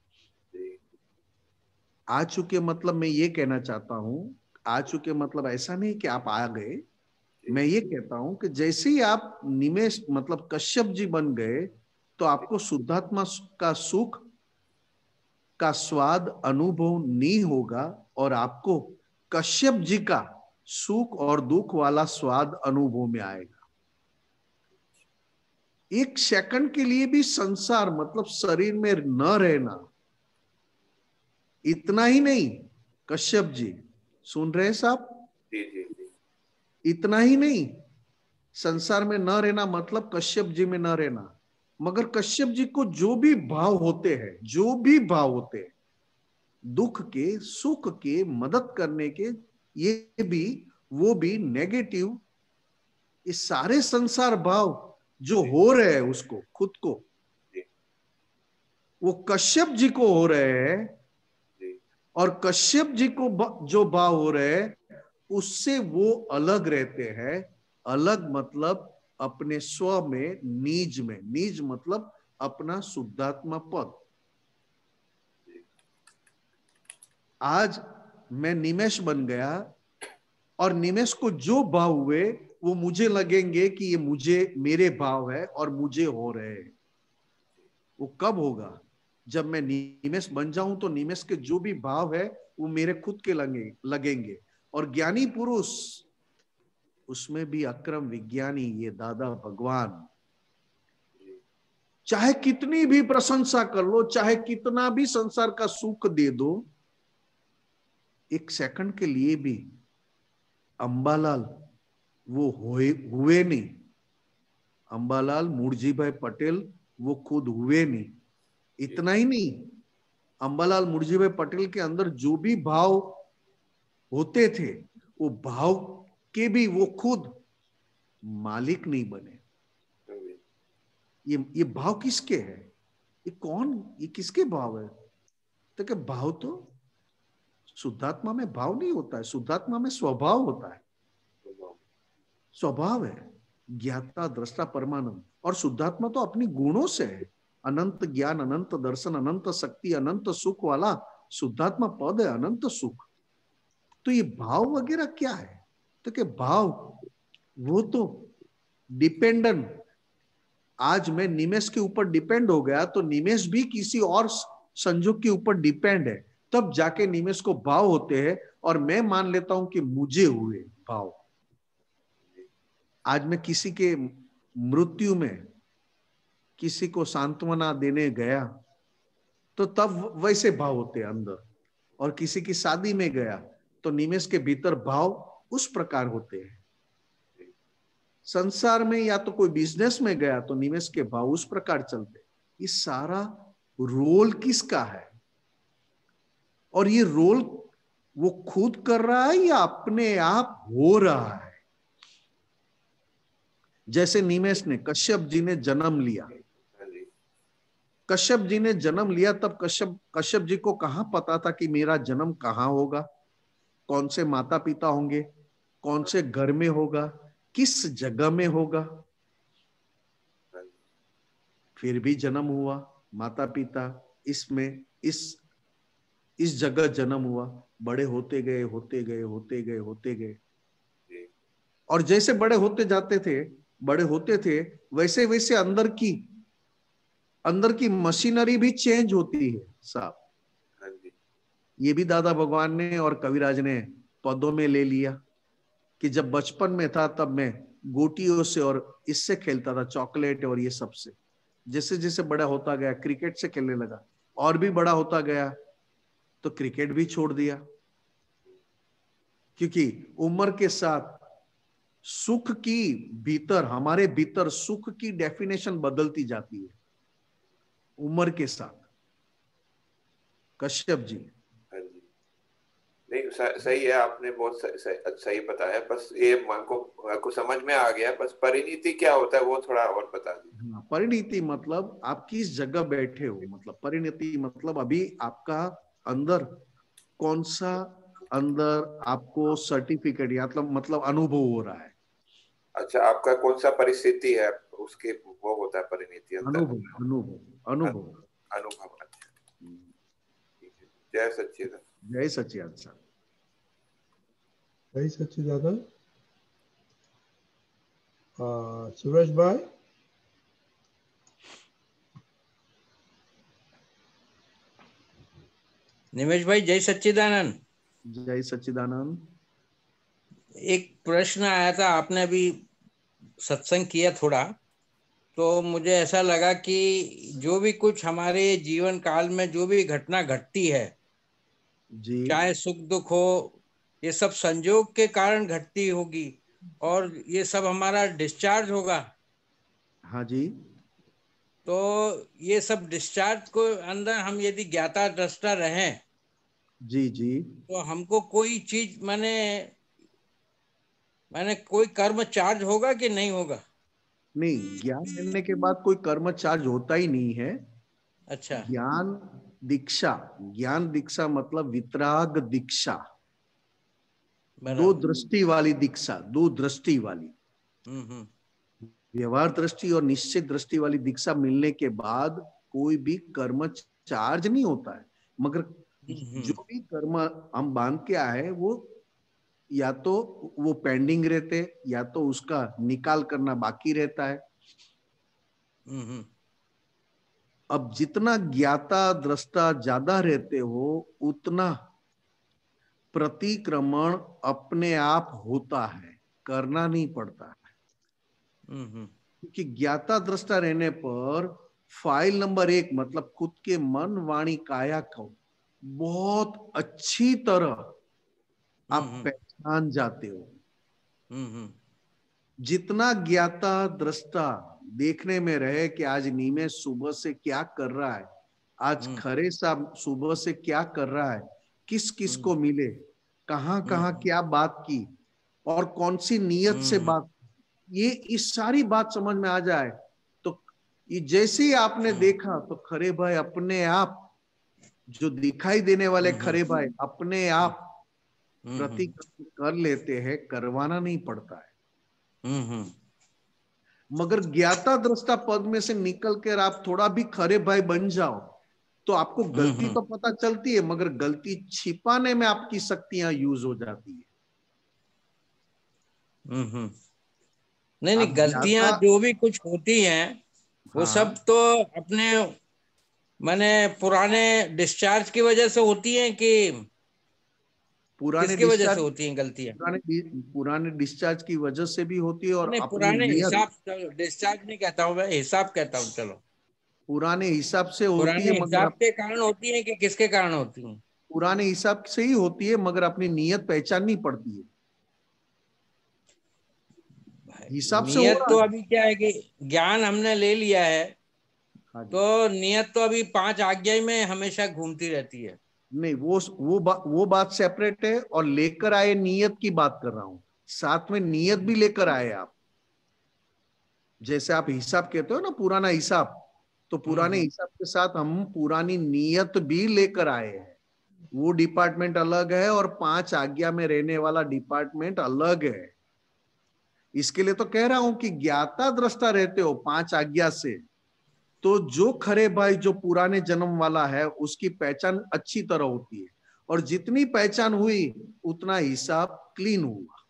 आ चुके मतलब मैं ये कहना चाहता हूं, आ चुके मतलब ऐसा नहीं कि आप आ गए। मैं ये कहता हूं कि जैसे ही आप निमेष मतलब कश्यप जी बन गए, तो आपको शुद्धात्मा का सुख का स्वाद अनुभव नहीं होगा और आपको कश्यप जी का सुख और दुख वाला स्वाद अनुभव में आएगा। एक सेकंड के लिए भी संसार मतलब शरीर में न रहना। इतना ही नहीं, कश्यप जी सुन रहे हैं साहब? जी जी जी। इतना ही नहीं, संसार में न रहना मतलब कश्यप जी में न रहना, मगर कश्यप जी को जो भी भाव होते हैं, जो भी भाव होते हैं, दुख के, सुख के, मदद करने के, ये भी वो भी नेगेटिव, ये सारे संसार भाव जो हो रहे हैं उसको, खुद को, वो कश्यप जी को हो रहे हैं। और कश्यप जी को जो भाव हो रहे हैं उससे वो अलग रहते हैं। अलग मतलब अपने स्व में, निज में, निज मतलब अपना शुद्धात्मा पद। आज मैं निमेष बन गया और निमेष को जो भाव हुए वो मुझे लगेंगे कि ये मुझे, मेरे भाव है और मुझे हो रहे हैं। वो कब होगा? जब मैं निमेष बन जाऊं तो निमेष के जो भी भाव है वो मेरे खुद के लगेंगे। और ज्ञानी पुरुष, उसमें भी अक्रम विज्ञानी ये दादा भगवान, चाहे कितनी भी प्रशंसा कर लो, चाहे कितना भी संसार का सुख दे दो, एक सेकंड के लिए भी अंबालाल वो हुए नहीं। अंबालाल मुरजी भाई पटेल वो खुद हुए नहीं। इतना ही नहीं, अंबालाल मुरजी भाई पटेल के अंदर जो भी भाव होते थे, वो भाव के भी वो खुद मालिक नहीं बने। ये भाव किसके है? ये कौन, ये किसके भाव है? तो क्या भाव तो शुद्धात्मा में भाव नहीं होता है, शुद्धात्मा में स्वभाव होता है। स्वभाव है ज्ञाता दृष्टा परमानंद। और शुद्धात्मा तो अपनी गुणों से है। अनंत ज्ञान, अनंत दर्शन, अनंत शक्ति, अनंत सुख वाला शुद्धात्मा पद है, अनंत सुख। तो ये भाव वगैरह क्या है? तो क्या भाव वो तो डिपेंडेंट। आज मैं निमेष के ऊपर डिपेंड हो गया तो निमेष भी किसी और संजोग के ऊपर डिपेंड है, तब जाके निमेष को भाव होते हैं। और मैं मान लेता हूं कि मुझे हुए भाव। आज मैं किसी के मृत्यु में किसी को सांत्वना देने गया तो तब वैसे भाव होते हैं अंदर, और किसी की शादी में गया तो निमेष के भीतर भाव उस प्रकार होते हैं। संसार में या तो कोई बिजनेस में गया तो निवेश के भाव उस प्रकार चलते। ये सारा रोल किसका है? और ये रोल वो खुद कर रहा है या अपने आप हो रहा है? जैसे निमेष ने, कश्यप जी ने जन्म लिया, कश्यप जी ने जन्म लिया, तब कश्यप जी को कहां पता था कि मेरा जन्म कहां होगा, कौन से माता पिता होंगे, कौन से घर में होगा, किस जगह में होगा? फिर भी जन्म हुआ, माता पिता इसमें इस जगह जन्म हुआ, बड़े होते गए होते गए होते गए होते गए। और जैसे बड़े होते जाते थे, बड़े होते थे, वैसे वैसे अंदर की मशीनरी भी चेंज होती है साहब। ये भी दादा भगवान ने और कविराज ने पदों में ले लिया कि जब बचपन में था तब मैं गोटियों से और इससे खेलता था, चॉकलेट और ये सब से। जैसे जैसे बड़ा होता गया क्रिकेट से खेलने लगा, और भी बड़ा होता गया तो क्रिकेट भी छोड़ दिया, क्योंकि उम्र के साथ सुख की भीतर, हमारे भीतर सुख की डेफिनेशन बदलती जाती है उम्र के साथ। कश्यप जी। हाँ जी, नहीं सही है, आपने बहुत सही बताया। बस ये मन को समझ में आ गया। बस परिणीति क्या होता है वो थोड़ा और बता दीजिए। परिणीति मतलब आप किस जगह बैठे हो, मतलब परिणीति मतलब अभी आपका अंदर कौन सा, अंदर आपको सर्टिफिकेट या मतलब अनुभव हो रहा है। अच्छा, आपका कौन सा परिस्थिति है उसके वो होता है परिणीति अंदर। अनुभव अनुभव अनुभव अनुभव। अच्छा, जय सच्चिदानंद। जय सच्चिदानंद सर। जय सच्चिदानंद। सुरेश भाई। निमेश भाई जय सच्चिदानंद। जय सच्चिदानंद। एक प्रश्न आया था, आपने अभी सत्संग किया थोड़ा, तो मुझे ऐसा लगा कि जो भी कुछ हमारे जीवन काल में जो भी घटना घटती है जी, चाहे सुख दुख हो, ये सब संयोग के कारण घटती होगी और ये सब हमारा डिस्चार्ज होगा। हाँ जी, तो ये सब डिस्चार्ज को अंदर हम यदि ज्ञाता दृष्टा रहें जी जी, तो हमको कोई चीज मैंने कोई कर्म चार्ज होगा कि नहीं होगा? नहीं, ज्ञान मिलने के बाद कोई कर्म चार्ज होता ही नहीं है। अच्छा। ज्ञान दीक्षा, ज्ञान दीक्षा मतलब वितराग दीक्षा, दो बराबर। दृष्टि वाली दीक्षा, दो दृष्टि वाली, हम्म। व्यवहार दृष्टि और निश्चित दृष्टि वाली दीक्षा मिलने के बाद कोई भी कर्म चार्ज नहीं होता है। मगर जो भी कर्म हम बांध के आए वो या तो वो पेंडिंग रहते, या तो उसका निकाल करना बाकी रहता है। अब जितना ज्ञाता दृष्टा ज्यादा रहते हो उतना प्रतिक्रमण अपने आप होता है, करना नहीं पड़ता है। क्योंकि ज्ञाता दृष्टा रहने पर फाइल नंबर 1 मतलब खुद के मन वाणी काया को बहुत अच्छी तरह आप पहचान जाते हो। जितना ज्ञाता दृष्टा देखने में रहे कि आज नीमेश सुबह से क्या कर रहा है, आज खरे साहब सुबह से क्या कर रहा है, किस किस को मिले, कहां कहां क्या बात की और कौन सी नीयत से बात, ये इस सारी बात समझ में आ जाए तो ये जैसे ही आपने देखा तो खरे भाई अपने आप, जो दिखाई देने वाले खरे भाई अपने आप प्रतिक्रमण कर लेते हैं, करवाना नहीं पड़ता है। मगर ज्ञाता दृष्टा पद में से निकल कर आप थोड़ा भी खरे भाई बन जाओ तो आपको गलती तो पता चलती है, मगर गलती छिपाने में आपकी शक्तियां यूज हो जाती है। नहीं, गलतियां जो भी कुछ होती हैं वो सब तो अपने माने पुराने डिस्चार्ज की वजह से होती हैं कि किसकी वजह से होती हैं गलतियां? पुराने डिस्चार्ज की वजह से भी होती है और नहीं, अपनी पुराने नियत, हिसाब, डिस्चार्ज नहीं कहता हूं मैं, हिसाब कहता हूं। चलो, पुराने हिसाब से होती पुराने है, मगर हिसाब के कारण होती है कि किसके कारण होती है? पुराने हिसाब से ही होती है, मगर अपनी नियत पहचाननी पड़ती है। हिसाब से हो नियत रहा तो है। अभी क्या है कि ज्ञान हमने ले लिया है तो नियत तो अभी 5 आज्ञा में हमेशा घूमती रहती है। नहीं, वो बात सेपरेट है और लेकर आए नियत की बात कर रहा हूं। साथ में नियत भी लेकर आए आप। जैसे आप हिसाब कहते हो ना, पुराना हिसाब, तो पुराने हिसाब के साथ हम पुरानी नियत भी लेकर आए हैं। वो डिपार्टमेंट अलग है और 5 आज्ञा में रहने वाला डिपार्टमेंट अलग है। इसके लिए तो कह रहा हूं कि ज्ञाता दृष्टा रहते हो 5 आज्ञा से, तो जो खरे भाई जो पुराने जन्म वाला है उसकी पहचान अच्छी तरह होती है, और जितनी पहचान हुई उतना हिसाब क्लीन हुआ।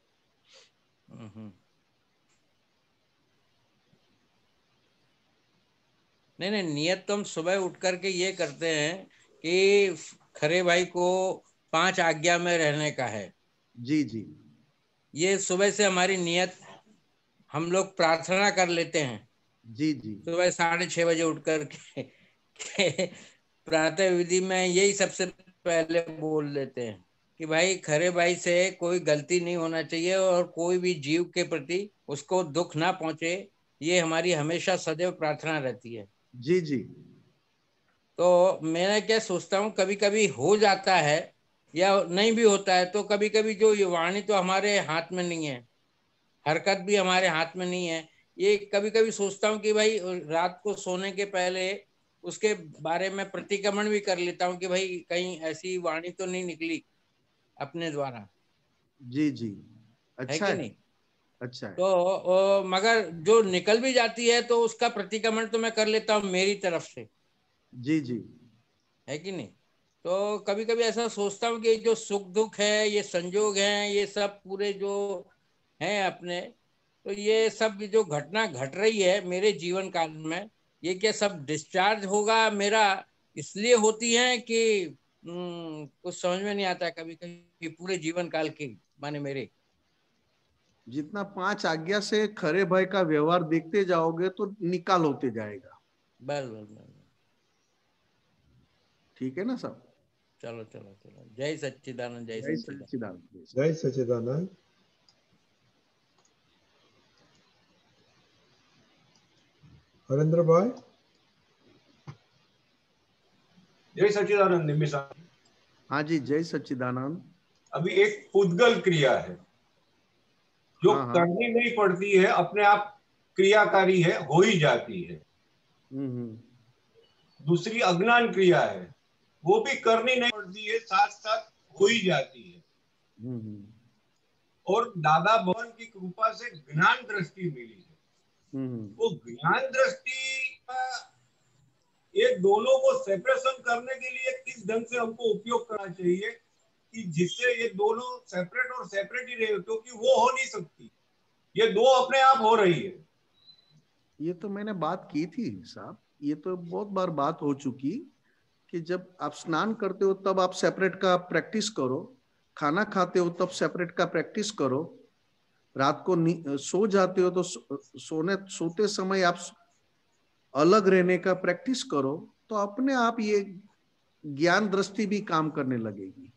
नहीं, नियत तो हम सुबह उठ करके ये करते हैं कि खरे भाई को 5 आज्ञा में रहने का है। जी जी, ये सुबह से हमारी नियत, हम लोग प्रार्थना कर लेते हैं जी जी, सुबह 6:30 बजे उठ करके प्रातः विधि में यही सबसे पहले बोल लेते हैं कि भाई खरे भाई से कोई गलती नहीं होना चाहिए और कोई भी जीव के प्रति उसको दुख ना पहुंचे, ये हमारी हमेशा सदैव प्रार्थना रहती है। जी जी। तो मैं क्या सोचता हूँ, कभी कभी हो जाता है या नहीं भी होता है, तो कभी कभी जो ये वाणी तो हमारे हाथ में नहीं है, हरकत भी हमारे हाथ में नहीं है। ये कभी कभी सोचता हूँ कि भाई रात को सोने के पहले उसके बारे में प्रतिक्रमण भी कर लेता हूँ कि भाई कहीं ऐसी वाणी तो नहीं निकली अपने द्वारा, जी जी। है अच्छा कि है। नहीं। अच्छा है। तो मगर जो निकल भी जाती है तो उसका प्रतिक्रमण तो मैं कर लेता हूँ मेरी तरफ से, जी जी। है कि नहीं। तो कभी कभी ऐसा सोचता हूँ कि जो सुख दुख है, ये संजोग है, ये सब पूरे जो हैं अपने, तो ये सब जो घटना घट रही है मेरे जीवन काल में, ये क्या सब डिस्चार्ज होगा मेरा, इसलिए होती है कि कुछ समझ में नहीं आता कभी कभी पूरे जीवन काल के माने मेरे। जितना 5 आज्ञा से खरे भाई का व्यवहार देखते जाओगे तो निकाल होते जाएगा। बस बस बस। ठीक है ना सब। चलो चलो चलो, जय सच्चिदानंद, जय जय सच्चिदानंद। सच्चिदानंद। जय सच्चिदानंद। हरेंद्र भाई। जय सच्चिदानंद। निमिषा, हाँ जी, जय सच्चिदानंद। अभी एक पुद्गल क्रिया है जो हाँ हाँ। करनी नहीं पड़ती है, अपने आप क्रियाकारी है, हो ही जाती है। दूसरी अज्ञान क्रिया है, वो भी करनी नहीं पड़ती है, साथ साथ हो ही जाती है। और दादा भवन की कृपा से ज्ञान दृष्टि मिली है। वो ज्ञान दृष्टि का ये दोनों को सेपरेशन करने के लिए किस ढंग से हमको उपयोग करना चाहिए कि जिससे ये दोनों सेपरेट और सेपरेट ही रहे, क्योंकि वो हो नहीं सकती, ये दो अपने आप हो रही है। ये तो मैंने बात की थी साहब, ये तो बहुत बार बात हो चुकी कि जब आप स्नान करते हो तब आप सेपरेट का प्रैक्टिस करो, खाना खाते हो तब सेपरेट का प्रैक्टिस करो, रात को सो जाते हो तो सोते समय आप अलग रहने का प्रैक्टिस करो, तो अपने आप ये ज्ञान दृष्टि भी काम करने लगेगी।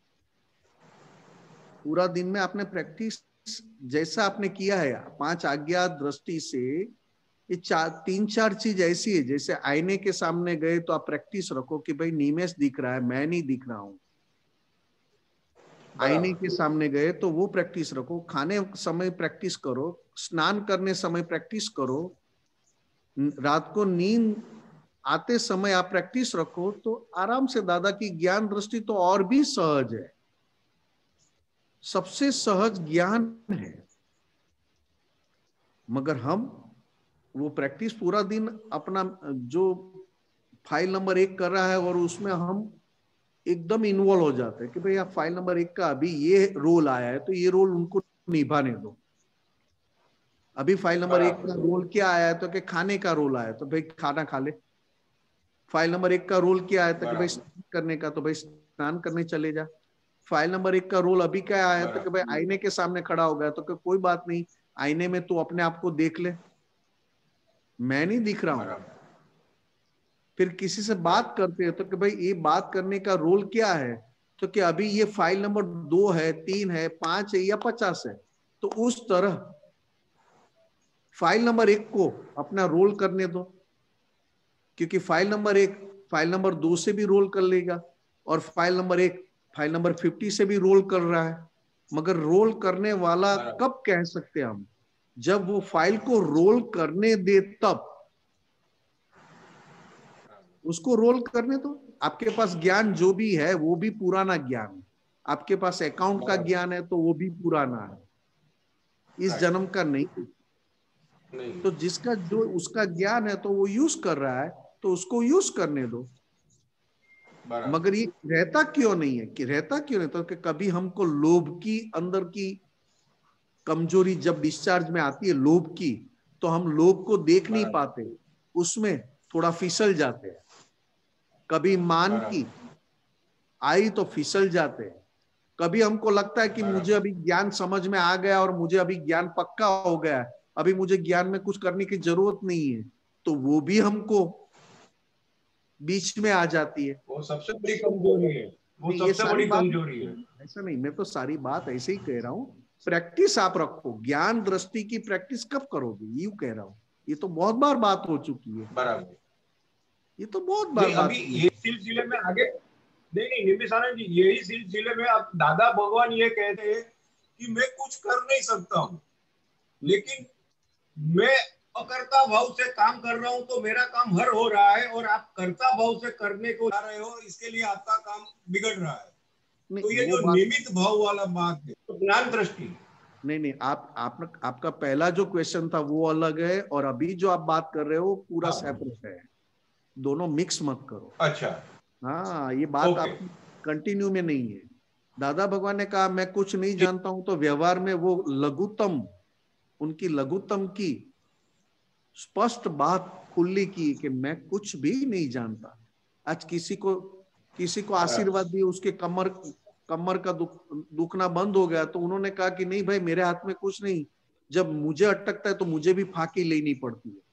पूरा दिन में आपने प्रैक्टिस जैसा आपने किया है 5 आज्ञा दृष्टि से, ये 3-4 चीज ऐसी है, जैसे आईने के सामने गए तो आप प्रैक्टिस रखो कि भाई निमेश दिख रहा है, मैं नहीं दिख रहा हूं। आईने के सामने गए तो वो प्रैक्टिस रखो, खाने समय प्रैक्टिस करो, स्नान करने समय प्रैक्टिस करो, रात को नींद आते समय आप प्रैक्टिस रखो, तो आराम से दादा की ज्ञान दृष्टि तो और भी सहज है, सबसे सहज ज्ञान है। मगर हम वो प्रैक्टिस पूरा दिन अपना जो फाइल नंबर 1 कर रहा है और उसमें हम एकदम इन्वॉल्व हो जाते हैं कि भाई आप फाइल नंबर 1 का अभी ये रोल आया है तो ये रोल उनको निभाने दो। अभी फाइल नंबर 1 का रोल क्या आया है तो कि खाने का रोल आया तो भाई खाना खा ले। फाइल नंबर 1 का रोल क्या आया था कि भाई स्नान करने का, तो भाई स्नान करने चले जा। फाइल नंबर 1 का रोल अभी क्या आया था कि भाई आईने के सामने खड़ा हो गया तो कोई बात नहीं, आईने में तू अपने आप को देख ले, मैं नहीं दिख रहा हूं। फिर किसी से बात करते हैं तो कि भाई ये बात करने का रोल क्या है, तो कि अभी ये फाइल नंबर 2 है, 3 है, 5 है या 50 है, तो उस तरह फाइल नंबर 1 को अपना रोल करने दो, क्योंकि फाइल नंबर 1 फाइल नंबर 2 से भी रोल कर लेगा और फाइल नंबर 1 फाइल नंबर 50 से भी रोल कर रहा है। मगर रोल करने वाला कब कह सकते हम, जब वो फाइल को रोल करने दे तब उसको रोल करने दो। आपके पास ज्ञान जो भी है वो भी पुराना ज्ञान है, आपके पास अकाउंट का ज्ञान है तो वो भी पुराना है, इस जन्म का नहीं। तो जिसका जो उसका ज्ञान है तो वो यूज कर रहा है तो उसको यूज करने दो। मगर ये रहता क्यों नहीं है, कि रहता क्यों नहीं, तो कि कभी हमको लोभ की अंदर की कमजोरी जब डिस्चार्ज में आती है, लोभ की, तो हम लोभ को देख नहीं पाते, उसमें थोड़ा फिसल जाते हैं। कभी मान की आई तो फिसल जाते हैं। कभी हमको लगता है कि मुझे अभी ज्ञान समझ में आ गया और मुझे अभी ज्ञान पक्का हो गया है, अभी मुझे ज्ञान में कुछ करने की जरूरत नहीं है, तो वो भी हमको बीच में आ जाती है। वो सबसे बड़ी कमजोरी है। वो ये सबसे सारी बड़ी बात कमजोरी है। ऐसा नहीं, मैं तो सारी बात ऐसे ही कह रहा हूँ। प्रैक्टिस आप रखो, ज्ञान दृष्टि की प्रैक्टिस कब करोगे, यूं कह रहा हूँ। ये तो बहुत बार बात हो चुकी है, बराबर। ये तो बहुत बार नहीं, बात अभी की ये सिलसिले में आगे नहीं निमिषानंद जी, यही सिलसिले में अब दादा भगवान ये कहते हैं कि मैं कुछ कर नहीं सकता हूँ, लेकिन मैं अकर्ता भाव से काम कर रहा हूँ तो मेरा काम हर हो रहा है, और आप कर्ता भाव से करने को जा रहे हो, इसके लिए आपका काम बिगड़ रहा है। तो ये जो निमित्त भाव वाला बात है, तो ज्ञान दृष्टि नहीं, आपका पहला जो क्वेश्चन था वो अलग है, और अभी जो आप बात कर रहे हो पूरा सेपरेट है, दोनों मिक्स मत करो। अच्छा, हाँ, ये बात आपकी कंटिन्यू में नहीं है। दादा भगवान ने कहा मैं कुछ नहीं जानता हूं, तो व्यवहार में वो लघुतम, उनकी लघुतम की स्पष्ट बात खुली की कि मैं कुछ भी नहीं जानता। आज किसी को आशीर्वाद दिए, उसके कमर का दुखना बंद हो गया, तो उन्होंने कहा कि नहीं भाई, मेरे हाथ में कुछ नहीं, जब मुझे अटकता है तो मुझे भी फाकी लेनी पड़ती है,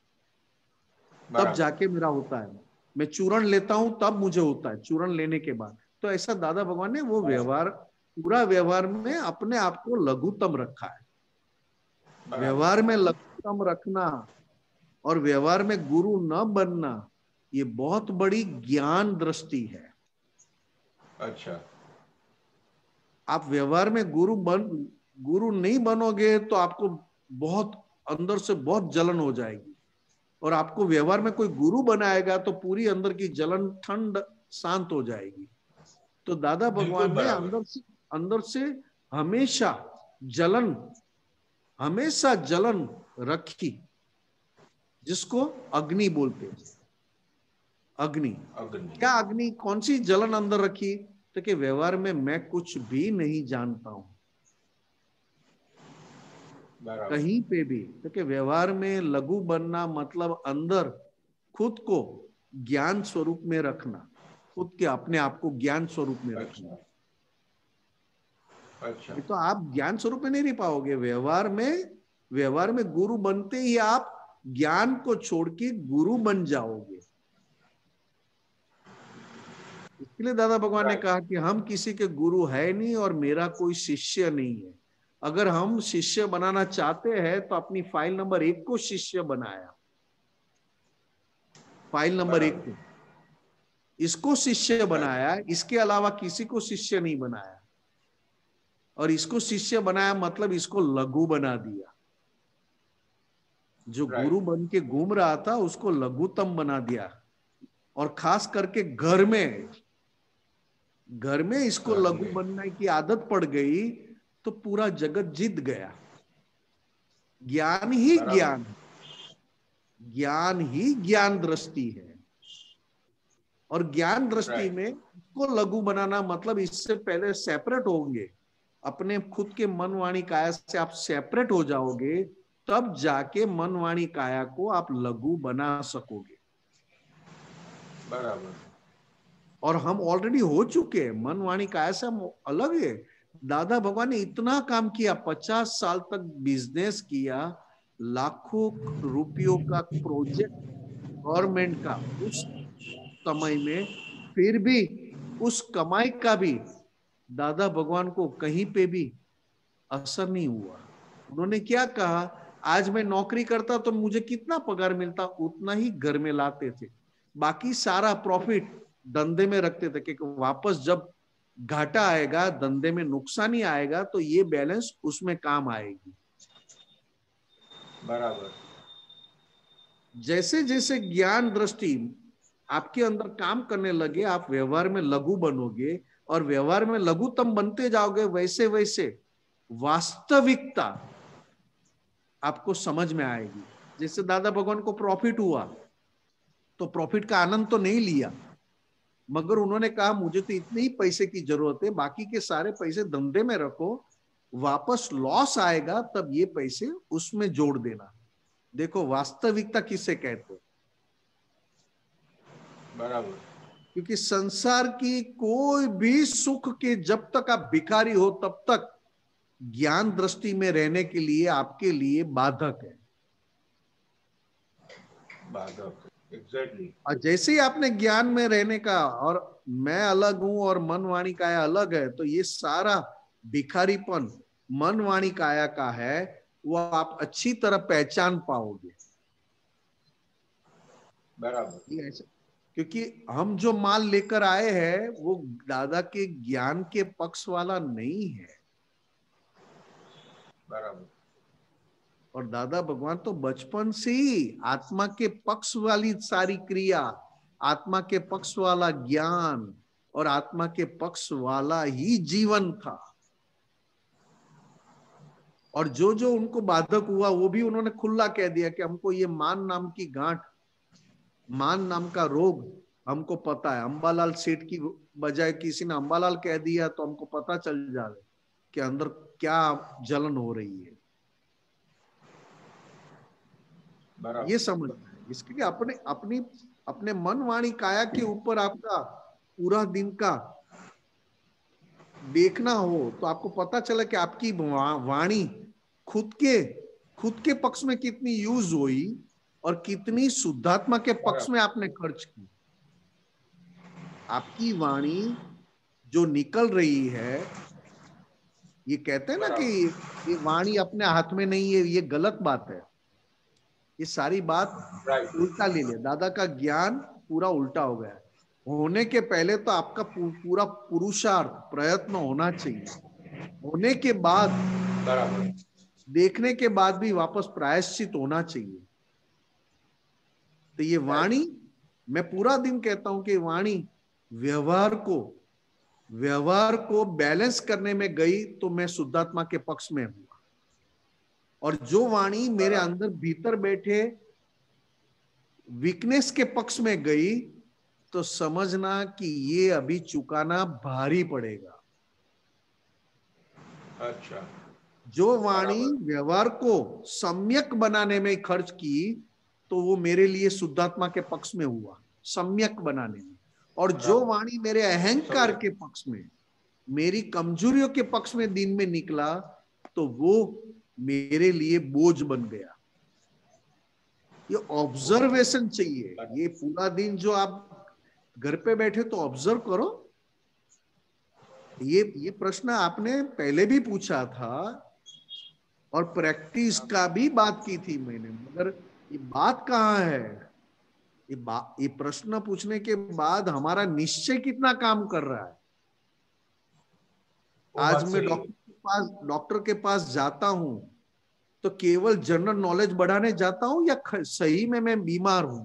तब जाके मेरा होता है। मैं चूर्ण लेता हूं तब मुझे होता है, चूर्ण लेने के बाद। तो ऐसा दादा भगवान ने वो व्यवहार, पूरा व्यवहार में अपने आप को लघुतम रखा है। व्यवहार में लघुतम रखना और व्यवहार में गुरु न बनना, ये बहुत बड़ी ज्ञान दृष्टि है। अच्छा, आप व्यवहार में गुरु नहीं बनोगे तो आपको बहुत अंदर से बहुत जलन हो जाएगी, और आपको व्यवहार में कोई गुरु बनाएगा तो पूरी अंदर की जलन ठंड शांत हो जाएगी। तो दादा भगवान ने अंदर से हमेशा जलन रखी, जिसको अग्नि बोलते हैं। अग्नि क्या, अग्नि कौन सी जलन अंदर रखी, तो कि व्यवहार में मैं कुछ भी नहीं जानता हूं कहीं पे भी। तो कि व्यवहार में लघु बनना मतलब अंदर खुद को ज्ञान स्वरूप में रखना, खुद के अपने आप को ज्ञान स्वरूप में रखना। अच्छा, तो आप ज्ञान स्वरूप में नहीं रह पाओगे। व्यवहार में गुरु बनते ही आप ज्ञान को छोड़ के गुरु बन जाओगे। इसलिए दादा भगवान ने कहा कि हम किसी के गुरु है नहीं और मेरा कोई शिष्य नहीं है। अगर हम शिष्य बनाना चाहते हैं तो अपनी फाइल नंबर 1 को शिष्य बनाया, फाइल नंबर 1 को, इसको शिष्य बनाया, इसके अलावा किसी को शिष्य नहीं बनाया। और इसको शिष्य बनाया मतलब इसको लघु बना दिया। जो गुरु बन के घूम रहा था उसको लघुतम बना दिया। और खास करके घर में इसको लघु बनने की आदत पड़ गई तो पूरा जगत जीत गया। ज्ञान ही ज्ञान दृष्टि है, और ज्ञान दृष्टि में इसको लघु बनाना मतलब इससे पहले सेपरेट होंगे, अपने खुद के मन वाणी काया से आप सेपरेट हो जाओगे, तब जाके मन वाणी काया को आप लघु बना सकोगे। बराबर। और हम ऑलरेडी हो चुके हैं, मन वाणी काया से हम अलग है। दादा भगवान ने इतना काम किया, 50 साल तक बिजनेस किया, लाखों रुपयों का प्रोजेक्ट गवर्नमेंट का उस समय में, फिर भी उस कमाई का भी दादा भगवान को कहीं पे भी असर नहीं हुआ। उन्होंने क्या कहा, आज मैं नौकरी करता तो मुझे कितना पगार मिलता, उतना ही घर में लाते थे, बाकी सारा प्रॉफिट धंधे में रखते थे कि वापस जब घाटा आएगा, धंधे में नुकसान ही आएगा, तो ये बैलेंस उसमें काम आएगी। बराबर। जैसे जैसे ज्ञान दृष्टि आपके अंदर काम करने लगे, आप व्यवहार में लघु बनोगे, और व्यवहार में लघुतम बनते जाओगे, वैसे वैसे वास्तविकता आपको समझ में आएगी। जैसे दादा भगवान को प्रॉफिट हुआ तो प्रॉफिट का आनंद तो नहीं लिया, मगर उन्होंने कहा मुझे तो इतने ही पैसे की जरूरत है, बाकी के सारे पैसे धंधे में रखो, वापस लॉस आएगा तब ये पैसे उसमें जोड़ देना। देखो वास्तविकता किसे कहते हैं। बराबर। क्योंकि संसार की कोई भी सुख के जब तक आप भिखारी हो तब तक ज्ञान दृष्टि में रहने के लिए आपके लिए बाधक है। एग्जैक्टली। और जैसे ही आपने ज्ञान में रहने का, और मैं अलग हूं और मन वाणी काया अलग है, तो ये सारा भिखारीपन मन वाणी काया का है, वो आप अच्छी तरह पहचान पाओगे। बराबर। ये ऐसा, क्योंकि हम जो माल लेकर आए हैं वो दादा के ज्ञान के पक्ष वाला नहीं है। बराबर। और दादा भगवान तो बचपन से ही आत्मा के पक्ष वाली सारी क्रिया, आत्मा के पक्ष वाला ज्ञान और आत्मा के पक्ष वाला ही जीवन था। और जो जो उनको बाधक हुआ वो भी उन्होंने खुला कह दिया कि हमको ये मान नाम की गांठ, मान नाम का रोग हमको पता है। अंबालाल सेठ की बजाय किसी ने अंबालाल कह दिया तो हमको पता चल जाए कि अंदर क्या जलन हो रही है। ये समझना है। इसके लिए अपने अपनी अपने मन वाणी काया के ऊपर आपका पूरा दिन का देखना हो तो आपको पता चला कि आपकी वाणी खुद के पक्ष में कितनी यूज हुई और कितनी शुद्धात्मा के पक्ष में आपने खर्च की। आपकी वाणी जो निकल रही है, ये कहते हैं ना कि ये वाणी अपने हाथ में नहीं है, ये गलत बात है। ये सारी बात उल्टा ले लिया। दादा का ज्ञान पूरा उल्टा हो गया। होने के पहले तो आपका पूरा पुरुषार्थ प्रयत्न होना चाहिए, होने के बाद देखने के बाद भी वापस प्रायश्चित होना चाहिए। तो ये वाणी, मैं पूरा दिन कहता हूं कि वाणी व्यवहार को बैलेंस करने में गई तो मैं शुद्धात्मा के पक्ष में हुआ। और जो वाणी मेरे अंदर भीतर बैठे वीकनेस के पक्ष में गई तो समझना कि ये अभी चुकाना भारी पड़ेगा। अच्छा। जो वाणी व्यवहार को सम्यक बनाने में खर्च की तो वो मेरे लिए शुद्धात्मा के पक्ष में हुआ, सम्यक बनाने में। और जो वाणी मेरे अहंकार के पक्ष में, मेरी कमजोरियों के पक्ष में दिन में निकला तो वो मेरे लिए बोझ बन गया। ये ऑब्जर्वेशन चाहिए। ये पूरा दिन जो आप घर पे बैठे तो ऑब्जर्व करो। ये प्रश्न आपने पहले भी पूछा था और प्रैक्टिस का भी बात की थी मैंने, मगर ये बात कहाँ है? ये प्रश्न पूछने के बाद हमारा निश्चय कितना काम कर रहा है। आज मैं डॉक्टर के पास जाता हूं तो केवल जनरल नॉलेज बढ़ाने जाता हूं या सही में मैं बीमार हूं?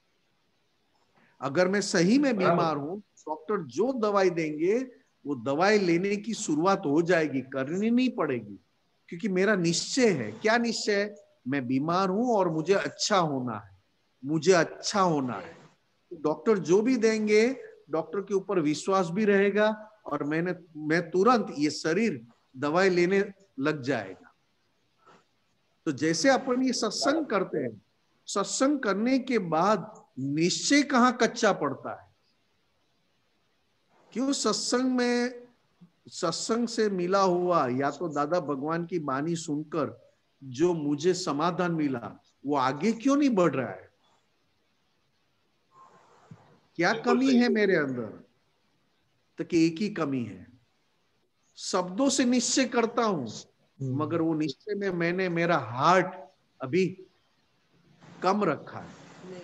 अगर मैं सही में बीमार हूं, डॉक्टर जो दवाई देंगे वो दवाई लेने की शुरुआत हो जाएगी, करनी नहीं पड़ेगी, क्योंकि मेरा निश्चय है। क्या निश्चय है? मैं बीमार हूं और मुझे अच्छा होना है, मुझे अच्छा होना है। डॉक्टर जो भी देंगे, डॉक्टर के ऊपर विश्वास भी रहेगा और मैं तुरंत ये शरीर दवाई लेने लग जाएगा। तो जैसे अपन ये सत्संग करते हैं, सत्संग करने के बाद निश्चय कहाँ कच्चा पड़ता है? क्यों? सत्संग से मिला हुआ या तो दादा भगवान की बानी सुनकर जो मुझे समाधान मिला वो आगे क्यों नहीं बढ़ रहा है? क्या कमी है मेरे अंदर? तो कि एक ही कमी है, शब्दों से निश्चय करता हूं मगर वो निश्चय में मैंने मेरा हार्ट अभी कम रखा है।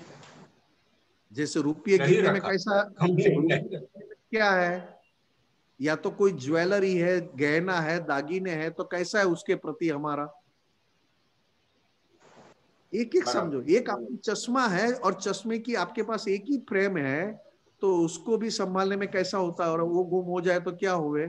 जैसे रुपये गिनने में कैसा, क्या है? या तो कोई ज्वेलरी है, गहना है, दागिने है, तो कैसा है उसके प्रति हमारा? एक एक समझो। एक आपकी चश्मा है और चश्मे की आपके पास एक ही फ्रेम है, तो उसको भी संभालने में कैसा होता है? और वो गुम हो जाए तो क्या हुए?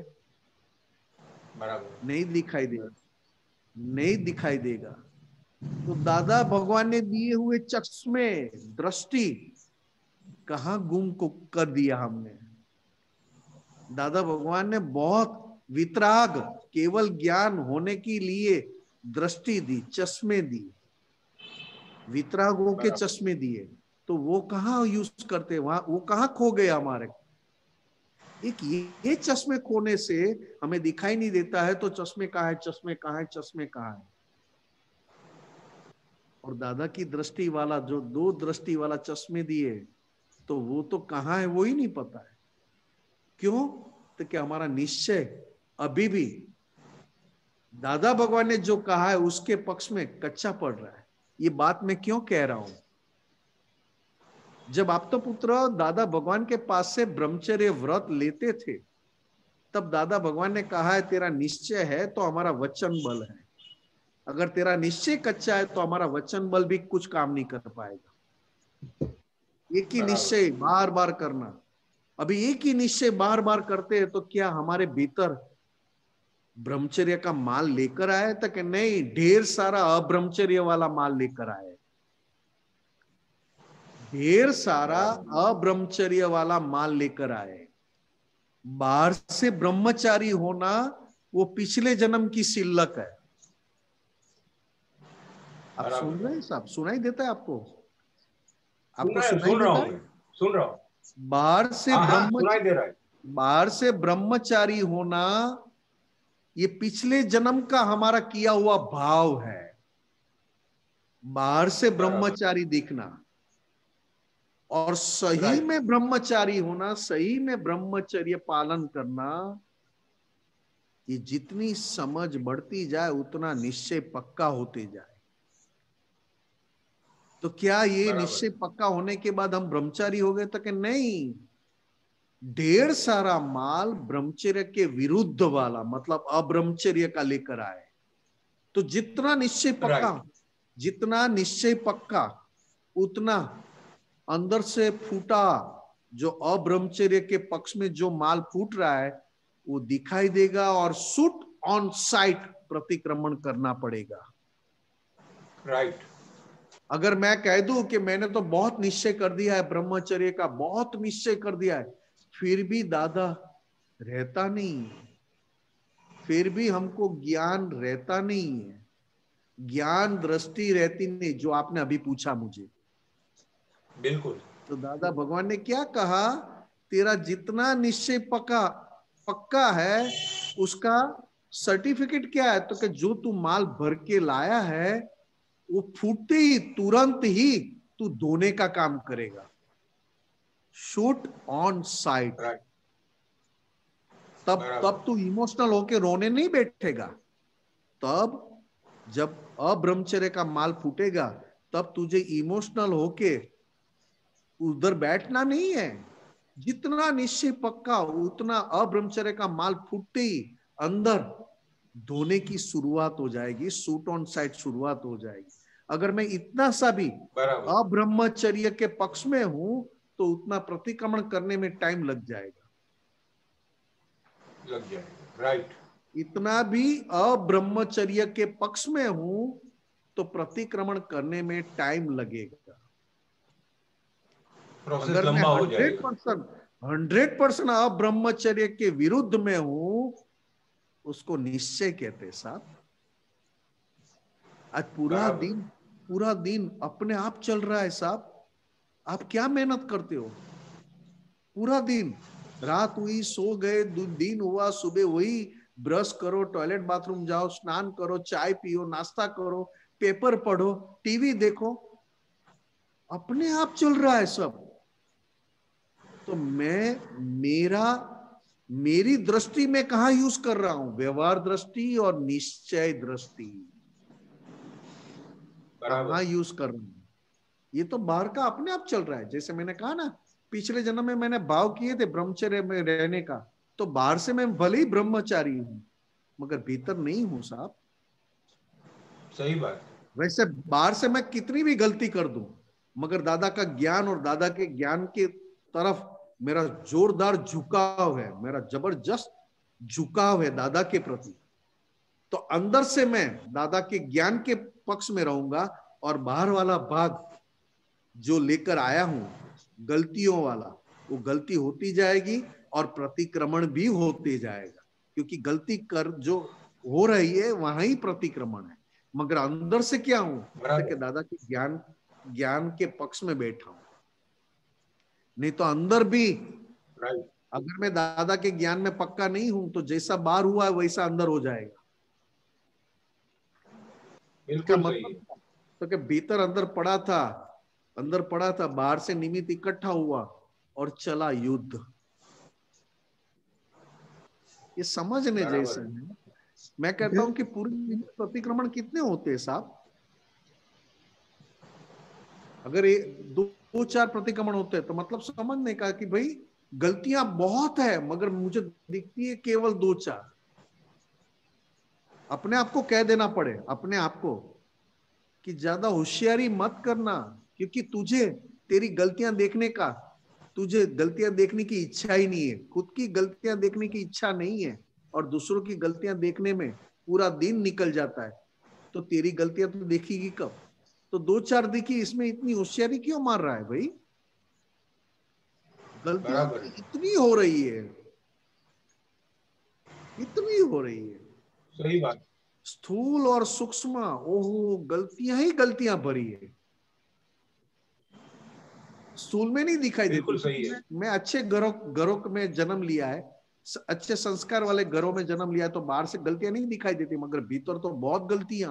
नहीं दिखाई देगा, नहीं दिखाई देगा। तो दादा भगवान ने दिए हुए चश्मे, दृष्टि कहाँ गुम को कर दिया हमने? दादा भगवान ने बहुत वितराग, केवल ज्ञान होने के लिए दृष्टि दी, चश्मे दी, वितरागों के चश्मे दिए, तो वो कहाँ यूज करते? वहां वो कहाँ खो गए हमारे? एक ये चश्मे खोने से हमें दिखाई नहीं देता है, तो चश्मे कहाँ है, चश्मे कहाँ है, चश्मे कहाँ है? और दादा की दृष्टि वाला जो 2 दृष्टि वाला चश्मे दिए, तो वो तो कहाँ है वो ही नहीं पता है। क्यों? तो क्या हमारा निश्चय अभी भी दादा भगवान ने जो कहा है उसके पक्ष में कच्चा पड़ रहा है। ये बात मैं क्यों कह रहा हूं? जब आप तो पुत्र दादा भगवान के पास से ब्रह्मचर्य व्रत लेते थे, तब दादा भगवान ने कहा है तेरा निश्चय है तो हमारा वचन बल है। अगर तेरा निश्चय कच्चा है तो हमारा वचन बल भी कुछ काम नहीं कर पाएगा। एक ही निश्चय बार बार करना, अभी एक ही निश्चय बार बार करते हैं तो क्या हमारे भीतर ब्रह्मचर्य का माल लेकर आए तक नहीं, ढेर सारा अब्रह्मचर्य वाला माल लेकर आए। ढेर सारा अब्रह्मचर्य वाला माल लेकर आए। बाहर से ब्रह्मचारी होना वो पिछले जन्म की सिल्लक है। आप सुन रहे हैं साहब? सुनाई देता है आपको? आपको सुनाई देता है? सुन रहा हूँ। बाहर से सुनाई दे रहा है। बाहर से ब्रह्मचारी होना ये पिछले जन्म का हमारा किया हुआ भाव है। बाहर से ब्रह्मचारी दिखना और सही में ब्रह्मचारी होना, सही में ब्रह्मचर्य पालन करना, ये जितनी समझ बढ़ती जाए उतना निश्चय पक्का होते जाए। तो क्या ये निश्चय पक्का होने के बाद हम ब्रह्मचारी हो गए? तो कि नहीं, ढेर सारा माल ब्रह्मचर्य के विरुद्ध वाला, मतलब अब्रह्मचर्य का लेकर आए। तो जितना निश्चय पक्का, जितना निश्चय पक्का, उतना अंदर से फूटा जो अब्रह्मचर्य के पक्ष में जो माल फूट रहा है वो दिखाई देगा और शूट ऑन साइट प्रतिक्रमण करना पड़ेगा। राइट। अगर मैं कह दूं कि मैंने तो बहुत निश्चय कर दिया है ब्रह्मचर्य का, बहुत निश्चय कर दिया है, फिर भी दादा रहता नहीं है, फिर भी हमको ज्ञान रहता नहीं है, ज्ञान दृष्टि रहती नहीं, जो आपने अभी पूछा मुझे। बिल्कुल। तो दादा भगवान ने क्या कहा? तेरा जितना निश्चय पक्का है उसका सर्टिफिकेट क्या है? तो कि जो तू माल भर के लाया है वो फूटते ही तुरंत ही तू धोने का काम करेगा, शूट ऑन साइट। तब तू इमोशनल होके रोने नहीं बैठेगा। तब जब अब्रह्मचर्य का माल फूटेगा तब तुझे इमोशनल होके उधर बैठना नहीं है। जितना निश्चय पक्का उतना अब्रह्मचर्य का माल फूटते ही अंदर धोने की शुरुआत हो जाएगी, शूट ऑन साइट शुरुआत हो जाएगी। अगर मैं इतना सा भी अब्रह्मचर्य के पक्ष में हूं तो उतना प्रतिक्रमण करने में टाइम लग जाएगा। राइट। इतना भी अब्रह्मचर्य के पक्ष में हूं तो प्रतिक्रमण करने में टाइम लगेगा। अगर मैं 100% अब्रह्मचर्य के विरुद्ध में हूं उसको निश्चय कहते हैं साहब। आज पूरा दिन अपने आप चल रहा है साहब। आप क्या मेहनत करते हो? पूरा दिन, रात हुई सो गए, दिन हुआ सुबह वही, ब्रश करो, टॉयलेट बाथरूम जाओ, स्नान करो, चाय पियो, नाश्ता करो, पेपर पढ़ो, टीवी देखो, अपने आप चल रहा है सब। तो मेरी दृष्टि में कहाँ यूज कर रहा हूं? व्यवहार दृष्टि और निश्चय दृष्टि कहाँ यूज कर रहा हूं? ये तो बाहर का अपने आप चल रहा है। जैसे मैंने कहा ना, पिछले जन्म में मैंने भाव किए थे ब्रह्मचर्य में रहने का, तो बाहर से मैं भले ही ब्रह्मचारी हूं मगर भीतर नहीं हूं साहब। सही बात। वैसे बाहर से मैं कितनी भी गलती कर दूं मगर दादा का ज्ञान और दादा के ज्ञान के तरफ मेरा जोरदार झुकाव है, मेरा जबरदस्त झुकाव है दादा के प्रति। तो अंदर से मैं दादा के ज्ञान के पक्ष में रहूंगा और बाहर वाला भाग जो लेकर आया हूं गलतियों वाला, वो गलती होती जाएगी और प्रतिक्रमण भी होते जाएगा। क्योंकि गलती कर जो हो रही है वहां ही प्रतिक्रमण है, मगर अंदर से क्या हूं? कि दादा के ज्ञान के पक्ष में बैठा हूं। नहीं तो अंदर भी अगर मैं दादा के ज्ञान में पक्का नहीं हूं तो जैसा बाहर हुआ है वैसा अंदर हो जाएगा। बिल्कुल सही। तो क्या भीतर अंदर पड़ा था, बाहर से निमित्त इकट्ठा हुआ और चला युद्ध। ये समझने जैसा है। मैं कहता हूं कि पूरी प्रतिक्रमण कितने होते हैं साहब? अगर ये दो चार प्रतिक्रमण होते हैं तो मतलब समझने का कि भाई गलतियां बहुत है, मगर मुझे दिखती है केवल 2-4। अपने आप को कह देना पड़े, अपने आप को, कि ज्यादा होशियारी मत करना, क्योंकि तेरी गलतियां देखने का, तुझे गलतियां देखने की इच्छा ही नहीं है। खुद की गलतियां देखने की इच्छा नहीं है और दूसरों की गलतियां देखने में पूरा दिन निकल जाता है, तो तेरी गलतियां तो देखेगी कब? तो 2-4 दिखी, इसमें इतनी होशियारी क्यों मार रहा है भाई? गलतियां इतनी हो रही है, इतनी हो रही है। सही बात। स्थूल और सूक्ष्म, ओहो, गलतियां ही गलतियां भरी है। स्थूल में नहीं दिखाई देती। सही है। मैं अच्छे घरों में जन्म लिया है, अच्छे संस्कार वाले घरों में जन्म लिया है, तो बाहर से गलतियां नहीं दिखाई देती, मगर भीतर तो बहुत गलतियां।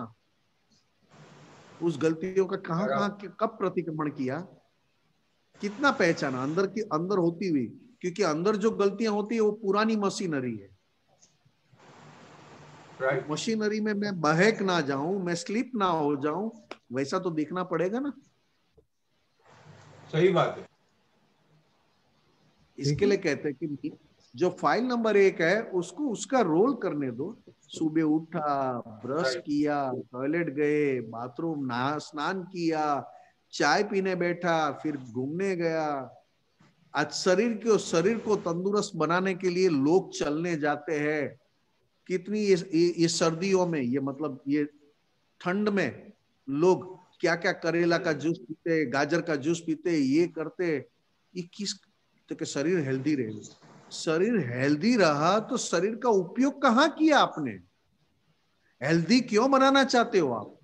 उस गलतियों का कहां कब प्रतिक्रमण किया, कितना पहचाना अंदर होती हुई, क्योंकि अंदर जो गलतियां होती है वो पुरानी मशीनरी है। मशीनरी में मैं बहक ना जाऊं, मैं स्लिप ना हो जाऊं, वैसा तो देखना पड़ेगा ना। सही बात है। इसके लिए कहते हैं कि जो फाइल नंबर 1 है उसको उसका रोल करने दो। सुबह उठा, ब्रश किया, टॉयलेट गए, बाथरूम स्नान किया, चाय पीने बैठा, फिर घूमने गया। आज शरीर को तंदुरुस्त बनाने के लिए लोग चलने जाते हैं। कितनी ये सर्दियों में, ये मतलब ये ठंड में लोग क्या क्या, करेला का जूस पीते, गाजर का जूस पीते, ये करते, ये किस तो शरीर हेल्दी रहे। शरीर हेल्दी रहा तो शरीर का उपयोग कहाँ किया आपने? हेल्दी क्यों बनाना चाहते हो आप?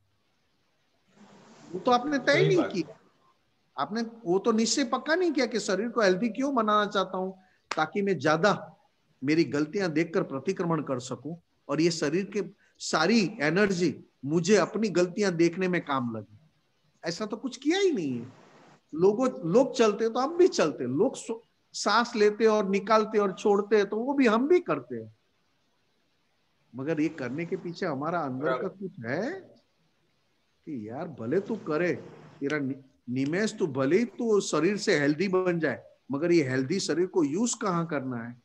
वो तो आपने तय नहीं किया। आपने वो तो निश्चय पक्का नहीं किया कि शरीर को हेल्दी क्यों बनाना चाहता हूं, ताकि मैं ज्यादा मेरी गलतियां देखकर प्रतिक्रमण कर सकूं और ये शरीर के सारी एनर्जी मुझे अपनी गलतियां देखने में काम लगे। ऐसा तो कुछ किया ही नहीं है। लोग चलते तो हम भी चलते, लोग सांस लेते और निकालते और छोड़ते तो वो भी हम भी करते हैं, मगर ये करने के पीछे हमारा अंदर का कुछ है कि यार भले तू करे, तेरा निमेश तू भले ही तू शरीर से हेल्दी बन जाए, मगर ये हेल्दी शरीर को यूज कहाँ करना है?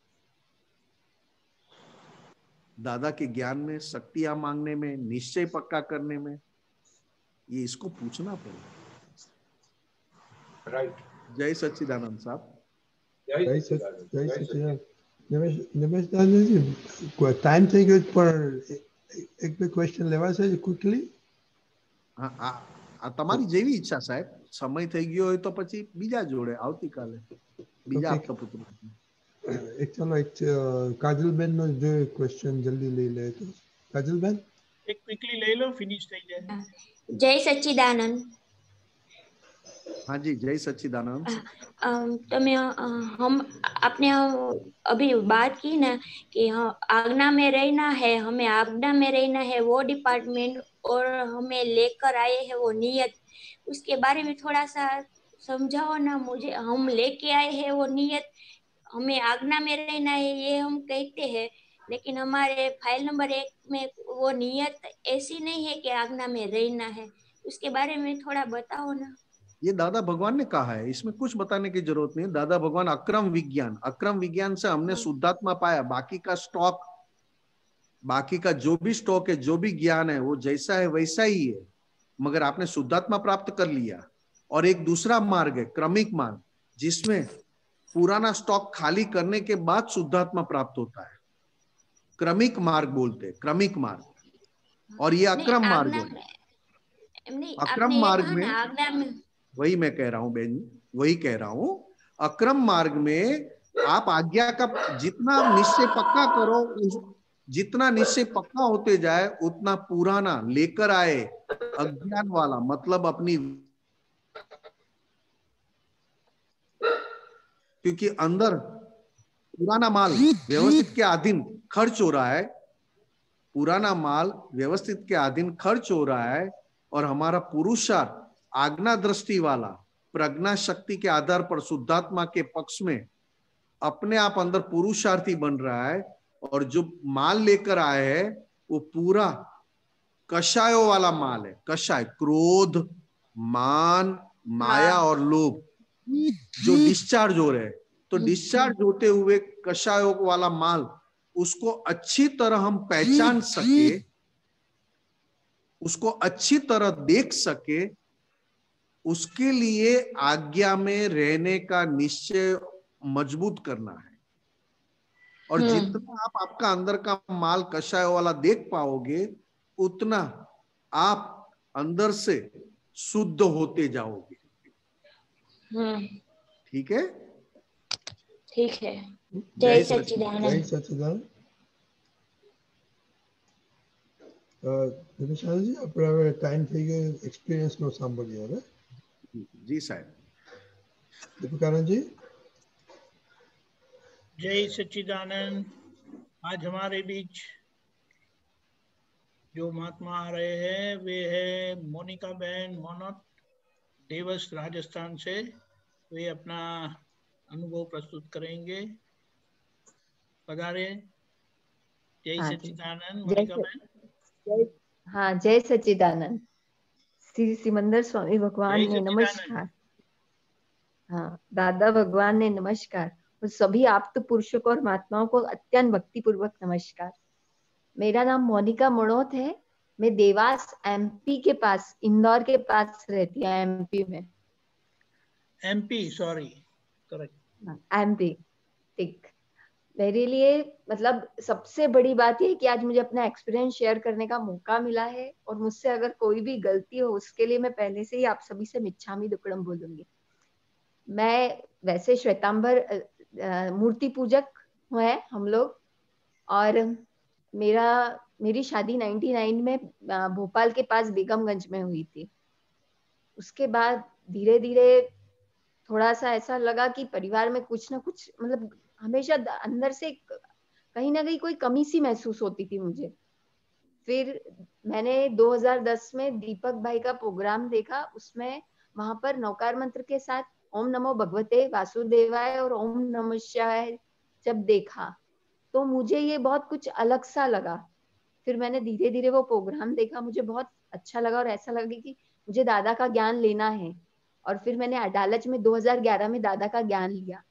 दादा के ज्ञान में, शक्तियां मांगने में, निश्चय पक्का करने में, ये इसको पूछना पड़ेगा। राइट। जय सच्चिदानंद साहब। जय सच्चिदानंद। निमेश दादा जी, टाइम થઈ ગયો પર એક બે ક્વેશ્ચન લેવા છે ક્વિકલી? હા, તમારી જેવી ઈચ્છા સાહેબ. સમય થઈ ગયો હોય તો પછી બીજા જોડે આવતીકાલે બીજા આપતા પુત્ર. ચલો એક કાજલબેન નો જો ક્વેશ્ચન જલ્દી લઈ લે તો કાજલબેન એક ક્વિકલી લઈ લો, ફિનિશ થઈ જાય. जय सच्चिदानंद। हाँ जी, जय सच्चिदानंद। तो मैं हम आपने अभी बात की ना कि आज्ञा में रहना है, हमें आज्ञा में रहना है वो डिपार्टमेंट, और हमें लेकर आए हैं वो नियत, उसके बारे में थोड़ा सा समझाओ ना मुझे। हम लेके आए हैं वो नियत, हमें आज्ञा में रहना है ये हम कहते हैं, लेकिन हमारे फाइल नंबर 1 में वो नियत ऐसी नहीं है कि आज्ञा में रहना है, उसके बारे में थोड़ा बताओ ना। ये दादा भगवान ने कहा है, इसमें कुछ बताने की जरूरत नहीं। दादा भगवान अक्रम विज्ञान से हमने शुद्धात्मा पाया। बाकी का जो भी स्टॉक है, जो भी ज्ञान है, वो जैसा है वैसा ही है, मगर आपने शुद्धात्मा प्राप्त कर लिया। और एक दूसरा मार्ग है, क्रमिक मार्ग, जिसमें पुराना स्टॉक खाली करने के बाद शुद्धात्मा प्राप्त होता है। क्रमिक मार्ग बोलते हैं, क्रमिक मार्ग। और ये अक्रम मार्ग है। अक्रम मार्ग में वही मैं कह रहा हूं बहन, वही कह रहा हूं। अक्रम मार्ग में आप आज्ञा का जितना निश्चय पक्का करो, जितना निश्चय पक्का होते जाए, उतना पुराना लेकर आए अज्ञान वाला, मतलब अपनी, क्योंकि अंदर पुराना माल व्यवस्थित के अधीन खर्च हो रहा है, पुराना माल व्यवस्थित के अधीन खर्च हो रहा है, और हमारा पुरुषार्थ आज्ञा दृष्टि वाला प्रज्ञा शक्ति के आधार पर शुद्धात्मा के पक्ष में अपने आप अंदर पुरुषार्थी बन रहा है, और जो माल लेकर आए है वो पूरा कषायों वाला माल है। कषाय क्रोध, मान, माया और लोभ जो डिस्चार्ज हो रहे हैं। तो डिस्चार्ज होते हुए कषायों वाला माल, उसको अच्छी तरह हम पहचान सके, उसको अच्छी तरह देख सके, उसके लिए आज्ञा में रहने का निश्चय मजबूत करना है। और जितना आप आपका अंदर का माल कषाय वाला देख पाओगे, उतना आप अंदर से शुद्ध होते जाओगे। ठीक है? ठीक है। जय सच्चिदानंद। जय सच्चिदानंद। દિનેશજી, આપણે હવે ટાઈમ થઈ ગયો એક્સપિરિયન્સ નો સાંભળીએ હવે। जी साहब। दीपिकानंद जी। जय सच्चिदानंद। आज हमारे बीच जो महात्मा आ रहे हैं वे है मोनिका बहन मोनोट, देवस राजस्थान से। वे अपना अनुभव प्रस्तुत करेंगे। पधारे। जय सच्चिदानंद मोनिका बहन। हाँ, जय सच्चिदानंद। श्री सिमंदर स्वामी भगवान ने नमस्कार। हाँ, दादा भगवान ने नमस्कार, और सभी आप्त पुरुषों को और महात्माओं को अत्यंत भक्ति पूर्वक नमस्कार। मेरा नाम मोनिका मोनोट है। मैं देवास एमपी के पास, इंदौर के पास रहती है, एमपी में। MP, sorry, correct, MP. ठीक। मेरे लिए मतलब सबसे बड़ी बात यह है कि आज मुझे अपना एक्सपीरियंस शेयर करने का मौका मिला है, और मुझसे अगर कोई भी गलती हो उसके लिए मैं पहले से ही आप सभी से मिच्छामी दुक्कड़म बोलूंगी। मैं वैसे श्वेतांबर मूर्ति पूजक है हम लोग, और मेरी शादी 99 में भोपाल के पास बेगमगंज में हुई थी। उसके बाद धीरे धीरे थोड़ा सा ऐसा लगा कि परिवार में कुछ ना कुछ, मतलब हमेशा अंदर से कहीं ना कहीं कोई कमी सी महसूस होती थी मुझे। फिर मैंने 2010 में दीपक भाई का प्रोग्राम देखा। उसमें वहां पर नौकार मंत्र के साथ ओम नमो भगवते वासुदेवाय और ओम नमः शिवाय जब देखा तो मुझे ये बहुत कुछ अलग सा लगा। फिर मैंने धीरे धीरे वो प्रोग्राम देखा, मुझे बहुत अच्छा लगा और ऐसा लगा कि मुझे दादा का ज्ञान लेना है। और फिर मैंने अडालज में 2011 में दादा का ज्ञान लिया।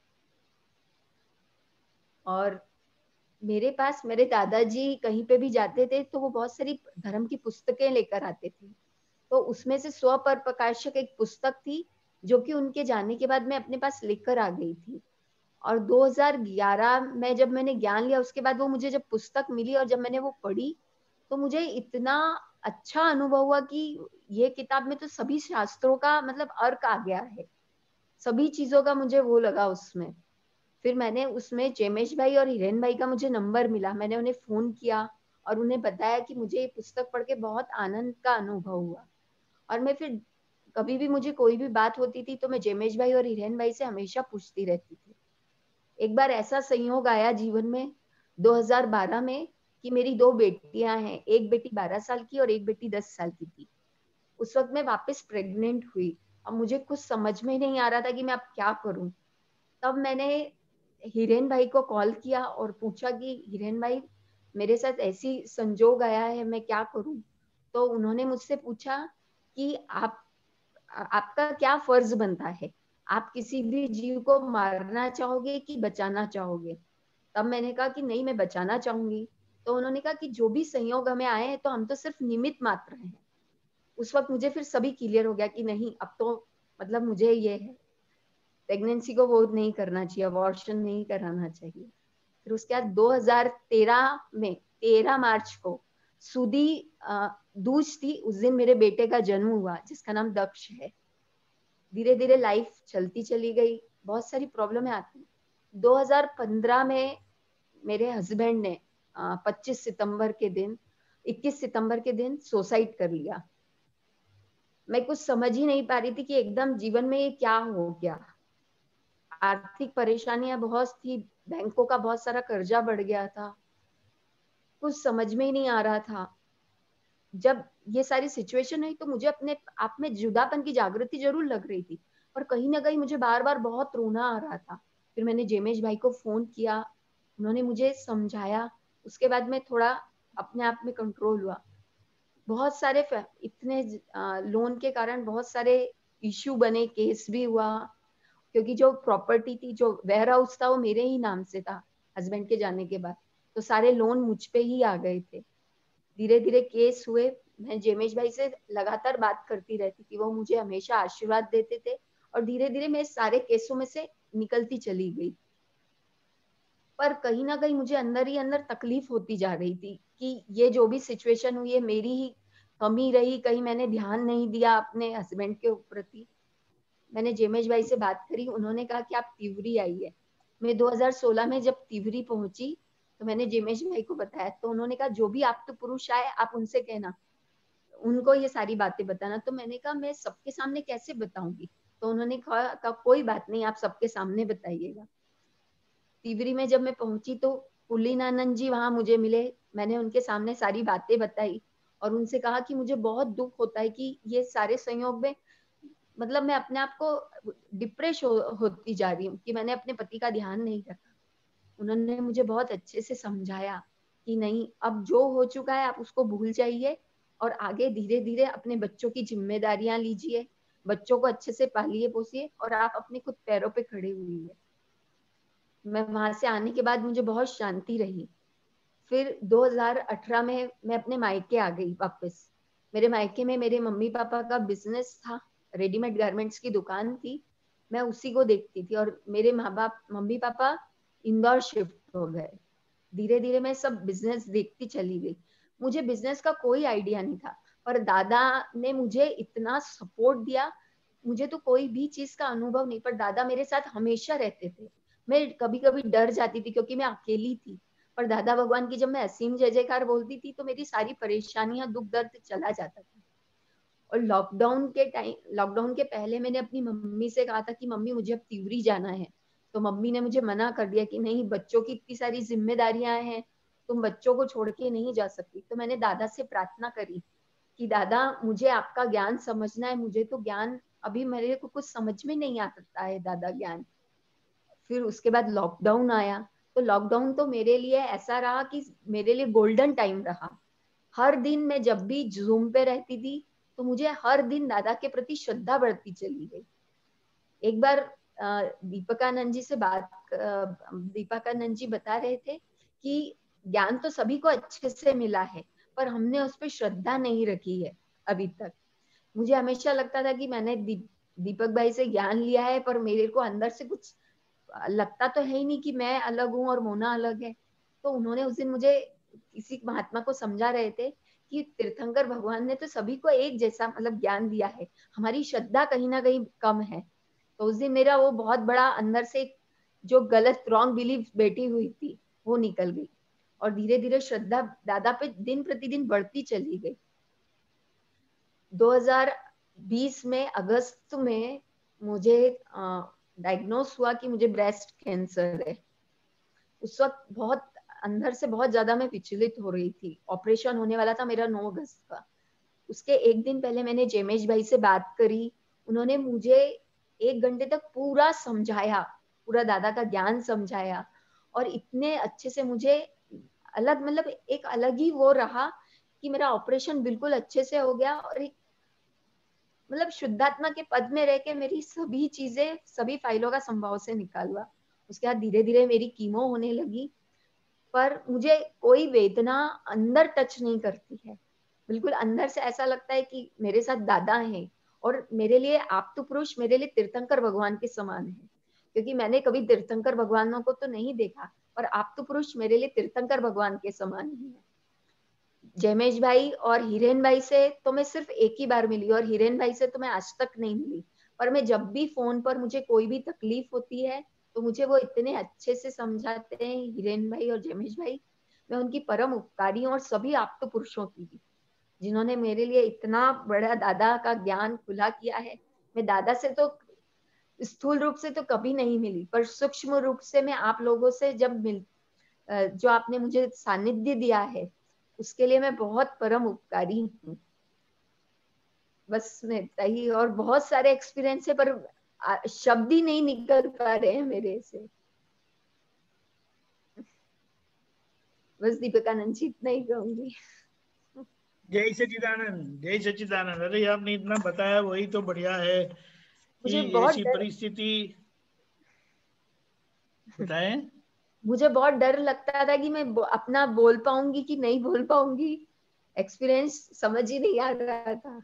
और मेरे पास मेरे दादाजी कहीं पे भी जाते थे तो वो बहुत सारी धर्म की पुस्तकें लेकर आते थे। तो उसमें से स्व पर प्रकाशक एक पुस्तक थी जो कि उनके जाने के बाद मैं अपने पास लेकर आ गई थी। और 2011 में जब मैंने ज्ञान लिया, उसके बाद वो मुझे जब पुस्तक मिली और जब मैंने वो पढ़ी तो मुझे इतना अच्छा अनुभव हुआ कि ये किताब में तो सभी शास्त्रों का मतलब अर्क आ गया है, सभी चीजों का मुझे वो लगा उसमें। फिर मैंने उसमें जयमेश भाई और हिरेन भाई का मुझे नंबर मिला, मैंने उन्हें फोन किया और उन्हें बताया कि मुझे ये पुस्तक पढ़ के बहुत आनंद का अनुभव हुआ। और मैं फिर कभी भी मुझे कोई भी बात होती थी तो मैं जयमेश भाई और हिरेन भाई से हमेशा पूछती रहती थी। एक बार ऐसा संयोग आया जीवन में 2012 में कि मेरी 2 बेटियां हैं, एक बेटी 12 साल की और एक बेटी 10 साल की थी। उस वक्त मैं वापस प्रेग्नेंट हुई। अब मुझे कुछ समझ में नहीं आ रहा था कि मैं अब क्या करूं। तब मैंने हिरेन भाई को कॉल किया और पूछा कि हिरेन भाई मेरे साथ ऐसी संजोग आया है, मैं क्या करूं। तो उन्होंने मुझसे पूछा कि आपका क्या फर्ज बनता है, आप किसी भी जीव को मारना चाहोगे कि बचाना चाहोगे। तब मैंने कहा कि नहीं, मैं बचाना चाहूंगी। तो उन्होंने कहा कि जो भी संयोग हमें आए हैं तो हम तो सिर्फ निमित्त मात्र हैं। उस वक्त मुझे फिर सभी क्लियर हो गया कि नहीं, अब तो मतलब मुझे ये है, प्रेगनेंसी को वो नहीं करना चाहिए, अबॉर्शन नहीं कराना चाहिए। फिर उसके बाद 2013 में 13 मार्च को सुदी दूज थी, उस दिन मेरे बेटे का जन्म हुआ जिसका नाम दक्ष है। धीरे धीरे लाइफ चलती चली गई, बहुत सारी प्रॉब्लमें आती। 2015 में मेरे हस्बैंड ने 21 सितंबर के दिन सुसाइड कर लिया। मैं कुछ समझ ही नहीं पा रही थी कि एकदम जीवन में ये क्या हो गया। आर्थिक परेशानियां बहुत थी, बैंकों का बहुत सारा कर्जा बढ़ गया था, कुछ समझ में ही नहीं आ रहा था। जब ये सारी सिचुएशन हुई तो मुझे अपने आप में जुदापन की जागृति जरूर लग रही थी, पर कहीं ना कहीं मुझे बार बार बहुत रोना आ रहा था। फिर मैंने जेमेश भाई को फोन किया, उन्होंने मुझे समझाया, उसके बाद मैं थोड़ा अपने आप में कंट्रोल हुआ। बहुत सारे इतने लोन के कारण बहुत सारे इश्यू बने, केस भी हुआ, क्योंकि जो प्रॉपर्टी थी, जो वेयर हाउस था, वो मेरे ही नाम से था हस्बैंड के जाने के बाद, तो सारे लोन मुझ पे ही आ गए थे। धीरे धीरे केस हुए। मैं जेमेश भाई से लगातार बात करती रहती थी, वो मुझे हमेशा आशीर्वाद देते थे, और धीरे धीरे मैं सारे केसों में से निकलती चली गई। पर कहीं ना कहीं मुझे अंदर ही अंदर तकलीफ होती जा रही थी कि ये जो भी सिचुएशन हुई है मेरी ही कमी रही, कहीं मैंने ध्यान नहीं दिया अपने हस्बैंड के प्रति। मैंने जेमेश भाई से बात करी, उन्होंने कहा कि आप तिवरी आइए। मैं 2016 में जब तिवरी पहुंची तो मैंने जेमेश भाई को बताया, तो उन्होंने कहा जो भी आप तो पुरुष आए आप उनसे कहना, उनको ये सारी बातें बताना। तो मैंने कहा मैं सबके सामने कैसे बताऊंगी, तो उन्होंने कहा कोई बात नहीं, आप सबके सामने बताइएगा। तिवरी में जब मैं पहुंची तो पुलिनानंद जी वहां मुझे मिले, मैंने उनके सामने सारी बातें बताई और उनसे कहा कि मुझे बहुत दुख होता है कि ये सारे संयोग में, मतलब मैं अपने आप को डिप्रेस होती जा रही हूँ कि मैंने अपने पति का ध्यान नहीं रखा। उन्होंने मुझे बहुत अच्छे से समझाया कि नहीं, अब जो हो चुका है आप उसको भूल जाइए और आगे धीरे धीरे अपने बच्चों की जिम्मेदारियां लीजिए, बच्चों को अच्छे से पालिए पोसिए और आप अपने खुद पैरों पे खड़े हुई है। मैं वहां से आने के बाद मुझे बहुत शांति रही। फिर 2018 में मैं अपने मायके आ गई वापस। मेरे मायके में मेरे मम्मी पापा का बिजनेस था, रेडीमेड गारमेंट्स की दुकान थी, मैं उसी को देखती थी, और मेरे माँ बाप मम्मी पापा इंदौर शिफ्ट हो गए। धीरे धीरे मैं सब बिजनेस देखती चली गई। मुझे बिजनेस का कोई आइडिया नहीं था, पर दादा ने मुझे इतना सपोर्ट दिया। मुझे तो कोई भी चीज का अनुभव नहीं, पर दादा मेरे साथ हमेशा रहते थे। मैं कभी कभी डर जाती थी क्योंकि मैं अकेली थी, पर दादा भगवान की जब मैं असीम जय जयकार बोलती थी तो मेरी सारी परेशानियां, दुख दर्द चला जाता था। और लॉकडाउन के पहले मैंने अपनी मम्मी से कहा था कि मम्मी मुझे अब तिवरी जाना है, तो मम्मी ने मुझे मना कर दिया कि नहीं, बच्चों की इतनी सारी जिम्मेदारियां हैं, तुम बच्चों को छोड़ के नहीं जा सकती। तो मैंने दादा से प्रार्थना करी कि दादा मुझे आपका ज्ञान समझना है, मुझे तो ज्ञान अभी मेरे को कुछ समझ में नहीं आता है दादा ज्ञान। फिर उसके बाद लॉकडाउन आया, तो लॉकडाउन तो मेरे लिए ऐसा रहा कि मेरे लिए गोल्डन टाइम रहा। हर दिन मैं जब भी जूम पे रहती थी तो मुझे हर दिन दादा के प्रति श्रद्धा बढ़ती चली गई। एक बार दीपकानंद जी से दीपकानंद जी बता रहे थे कि ज्ञान तो सभी को अच्छे से मिला है, पर हमने उस पर श्रद्धा नहीं रखी है अभी तक। मुझे हमेशा लगता था कि मैंने दीपक भाई से ज्ञान लिया है, पर मेरे को अंदर से कुछ लगता तो है ही नहीं कि मैं अलग हूँ और मोना अलग है। तो उन्होंने उस दिन मुझे, किसी महात्मा को समझा रहे थे कि तीर्थंकर भगवान ने तो सभी को एक जैसा मतलब ज्ञान दिया है, हमारी श्रद्धा कहीं ना कहीं कम है। तो उस दिन मेरा वो बहुत बड़ा अंदर से जो गलत रॉन्ग बिलीफ बैठी हुई थी वो निकल गई, और धीरे धीरे श्रद्धा दादा पे दिन प्रतिदिन बढ़ती चली गई। 2020 में अगस्त में मुझे डायग्नोस हुआ कि मुझे ब्रेस्ट कैंसर है। उस वक्त बहुत अंदर से बहुत ज्यादा मैं विचलित हो रही थी। ऑपरेशन होने वाला था मेरा 9 अगस्त का। उसके एक दिन पहले मैंने जेमेश भाई से बात करी, उन्होंने मुझे 1 घंटे तक पूरा समझाया, पूरा दादा का ज्ञान समझाया, और इतने अच्छे से मुझे अलग, मतलब एक अलग ही वो रहा कि मेरा ऑपरेशन बिल्कुल अच्छे से हो गया, और एक मतलब शुद्धात्मा के पद में रह के मेरी सभी चीजें, सभी फाइलों का संभव से निकाल हुआ। उसके बाद धीरे धीरे मेरी कीमो होने लगी, पर मुझे कोई वेदना अंदर टच नहीं करती है। बिल्कुल अंदर से ऐसा लगता है कि मेरे साथ दादा हैं, और मेरे लिए आप तो पुरुष मेरे लिए तीर्थंकर भगवान के समान है, क्योंकि मैंने कभी तीर्थंकर भगवानों को तो नहीं देखा, पर आप तो पुरुष मेरे लिए तीर्थंकर भगवान के समान ही है। जयमेश भाई और हिरेन भाई से तो मैं सिर्फ एक ही बार मिली, और हिरेन भाई से तो मैं आज तक नहीं मिली, पर मैं जब भी फोन पर मुझे कोई भी तकलीफ होती है तो मुझे वो इतने अच्छे से समझाते हैं, हिरेन भाई और जयमेश भाई। मैं उनकी परम उपकारी हूँ, और सभी आप तो पुरुषों की भी, जिन्होंने मेरे लिए इतना बड़ा दादा का ज्ञान खुला किया है। मैं दादा से तो स्थूल रूप से तो कभी नहीं मिली, पर सूक्ष्म रूप से मैं आप लोगों से जब जो आपने मुझे सानिध्य दिया है उसके लिए मैं बहुत परम उपकारी हूँ। बस मैं इतना ही, और बहुत सारे एक्सपीरियंस है पर शब्द ही नहीं निकल पा रहे हैं मेरे से। बस दीपिकानंद जी इतना ही कहूंगी। जय सच्चिदानंद, जय सच्चिदानंद। अरे आपने इतना बताया वही तो बढ़िया है कि मुझे बहुत ऐसी परिस्थिति बताए। मुझे बहुत डर लगता था कि मैं अपना बोल पाऊंगी कि नहीं बोल पाऊंगी, एक्सपीरियंस समझ ही नहीं आ रहा था।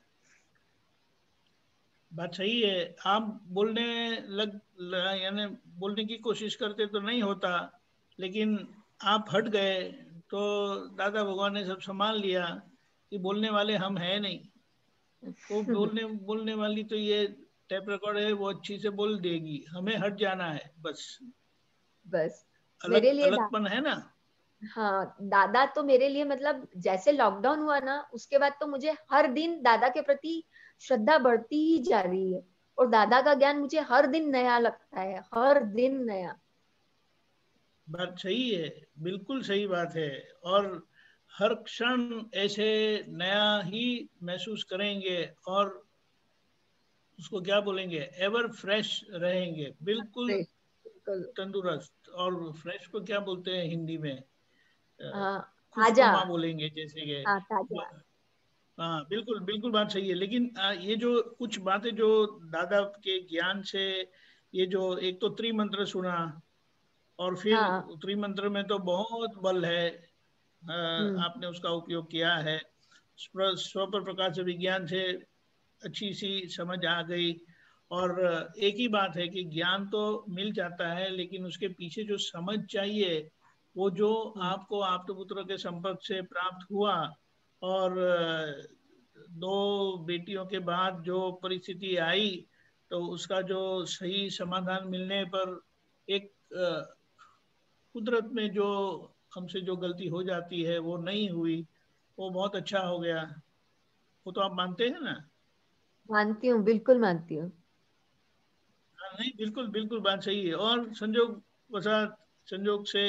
बात सही है। आप बोलने यानी बोलने की कोशिश करते तो नहीं होता, लेकिन आप हट गए तो दादा भगवान ने सब संभाल लिया कि बोलने वाले हम हैं नहीं। वो बोलने वाली तो ये टेप रिकॉर्ड है, वो अच्छी से बोल देगी, हमें हट जाना है बस। बस मेरे लिए अलगपन है ना। हाँ, दादा तो मेरे लिए मतलब जैसे लॉकडाउन हुआ ना, उसके बाद तो मुझे हर दिन दादा के प्रति श्रद्धा बढ़ती ही जा रही है, और दादा का ज्ञान मुझे हर दिन नया लगता है, हर दिन नया। बात सही है, बिल्कुल सही बात है। और हर क्षण ऐसे नया ही महसूस करेंगे और उसको क्या बोलेंगे, एवर फ्रेश रहेंगे, बिल्कुल तंदुरुस्त। और फ्रेश को क्या बोलते हैं हिंदी में? ताजा। खुशनुमा बोलेंगे जैसे कि। हाँ, ताजा। हाँ बिल्कुल बिल्कुल, बात सही है। लेकिन ये जो कुछ बातें जो दादा के ज्ञान से, ये जो एक तो त्रिमंत्र सुना, और फिर हाँ। त्रिमंत्र में तो बहुत बल है, आपने उसका उपयोग किया है। स्व पर प्रकाश विज्ञान से अच्छी सी समझ आ गई। और एक ही बात है कि ज्ञान तो मिल जाता है, लेकिन उसके पीछे जो समझ चाहिए, वो जो आपको आप्तपुत्र के संपर्क से प्राप्त हुआ, और दो बेटियों के बाद जो परिस्थिति आई, तो उसका जो सही समाधान मिलने पर एक कुदरत में जो हमसे जो गलती हो जाती है वो नहीं हुई, वो बहुत अच्छा हो गया। वो तो आप मानते हैं ना? मानती हूँ, बिल्कुल मानती हूँ। नहीं बिल्कुल बिल्कुल, बात सही है। और संजोग वसात, संजोग से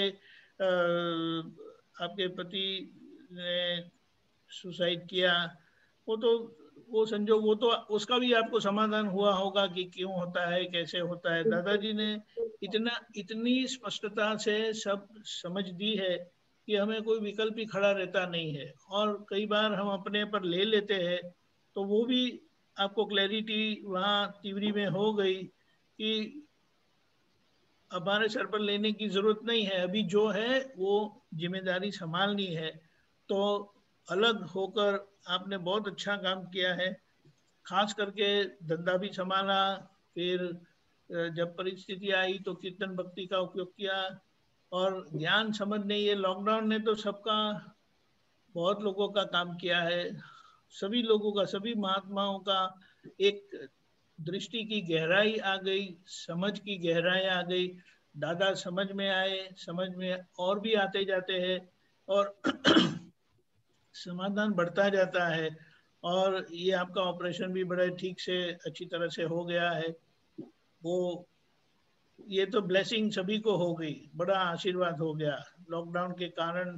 आपके पति ने सुसाइड किया, वो तो वो संजोग, वो तो उसका भी आपको समाधान हुआ होगा कि क्यों होता है, कैसे होता है। दादाजी ने इतनी स्पष्टता से सब समझ दी है कि हमें कोई विकल्प ही खड़ा रहता नहीं है। और कई बार हम अपने पर ले लेते हैं, तो वो भी आपको क्लैरिटी वहाँ तिवरी में हो गई कि हमारे सर पर लेने की जरूरत नहीं है, अभी जो है वो जिम्मेदारी संभालनी है। तो अलग होकर आपने बहुत अच्छा काम किया है, खास करके धंधा भी संभाला। फिर जब परिस्थिति आई तो कीर्तन भक्ति का उपयोग किया, और ज्ञान समझने, ये लॉकडाउन ने तो सबका, बहुत लोगों का काम किया है, सभी लोगों का, सभी महात्माओं का एक दृष्टि की गहराई आ गई, समझ की गहराई आ गई। दादा समझ में आए, समझ में और भी आते जाते हैं, और समाधान बढ़ता जाता है। और ये आपका ऑपरेशन भी बड़े ठीक से, अच्छी तरह से हो गया है। वो ये तो ब्लेसिंग सभी को हो गई, बड़ा आशीर्वाद हो गया लॉकडाउन के कारण।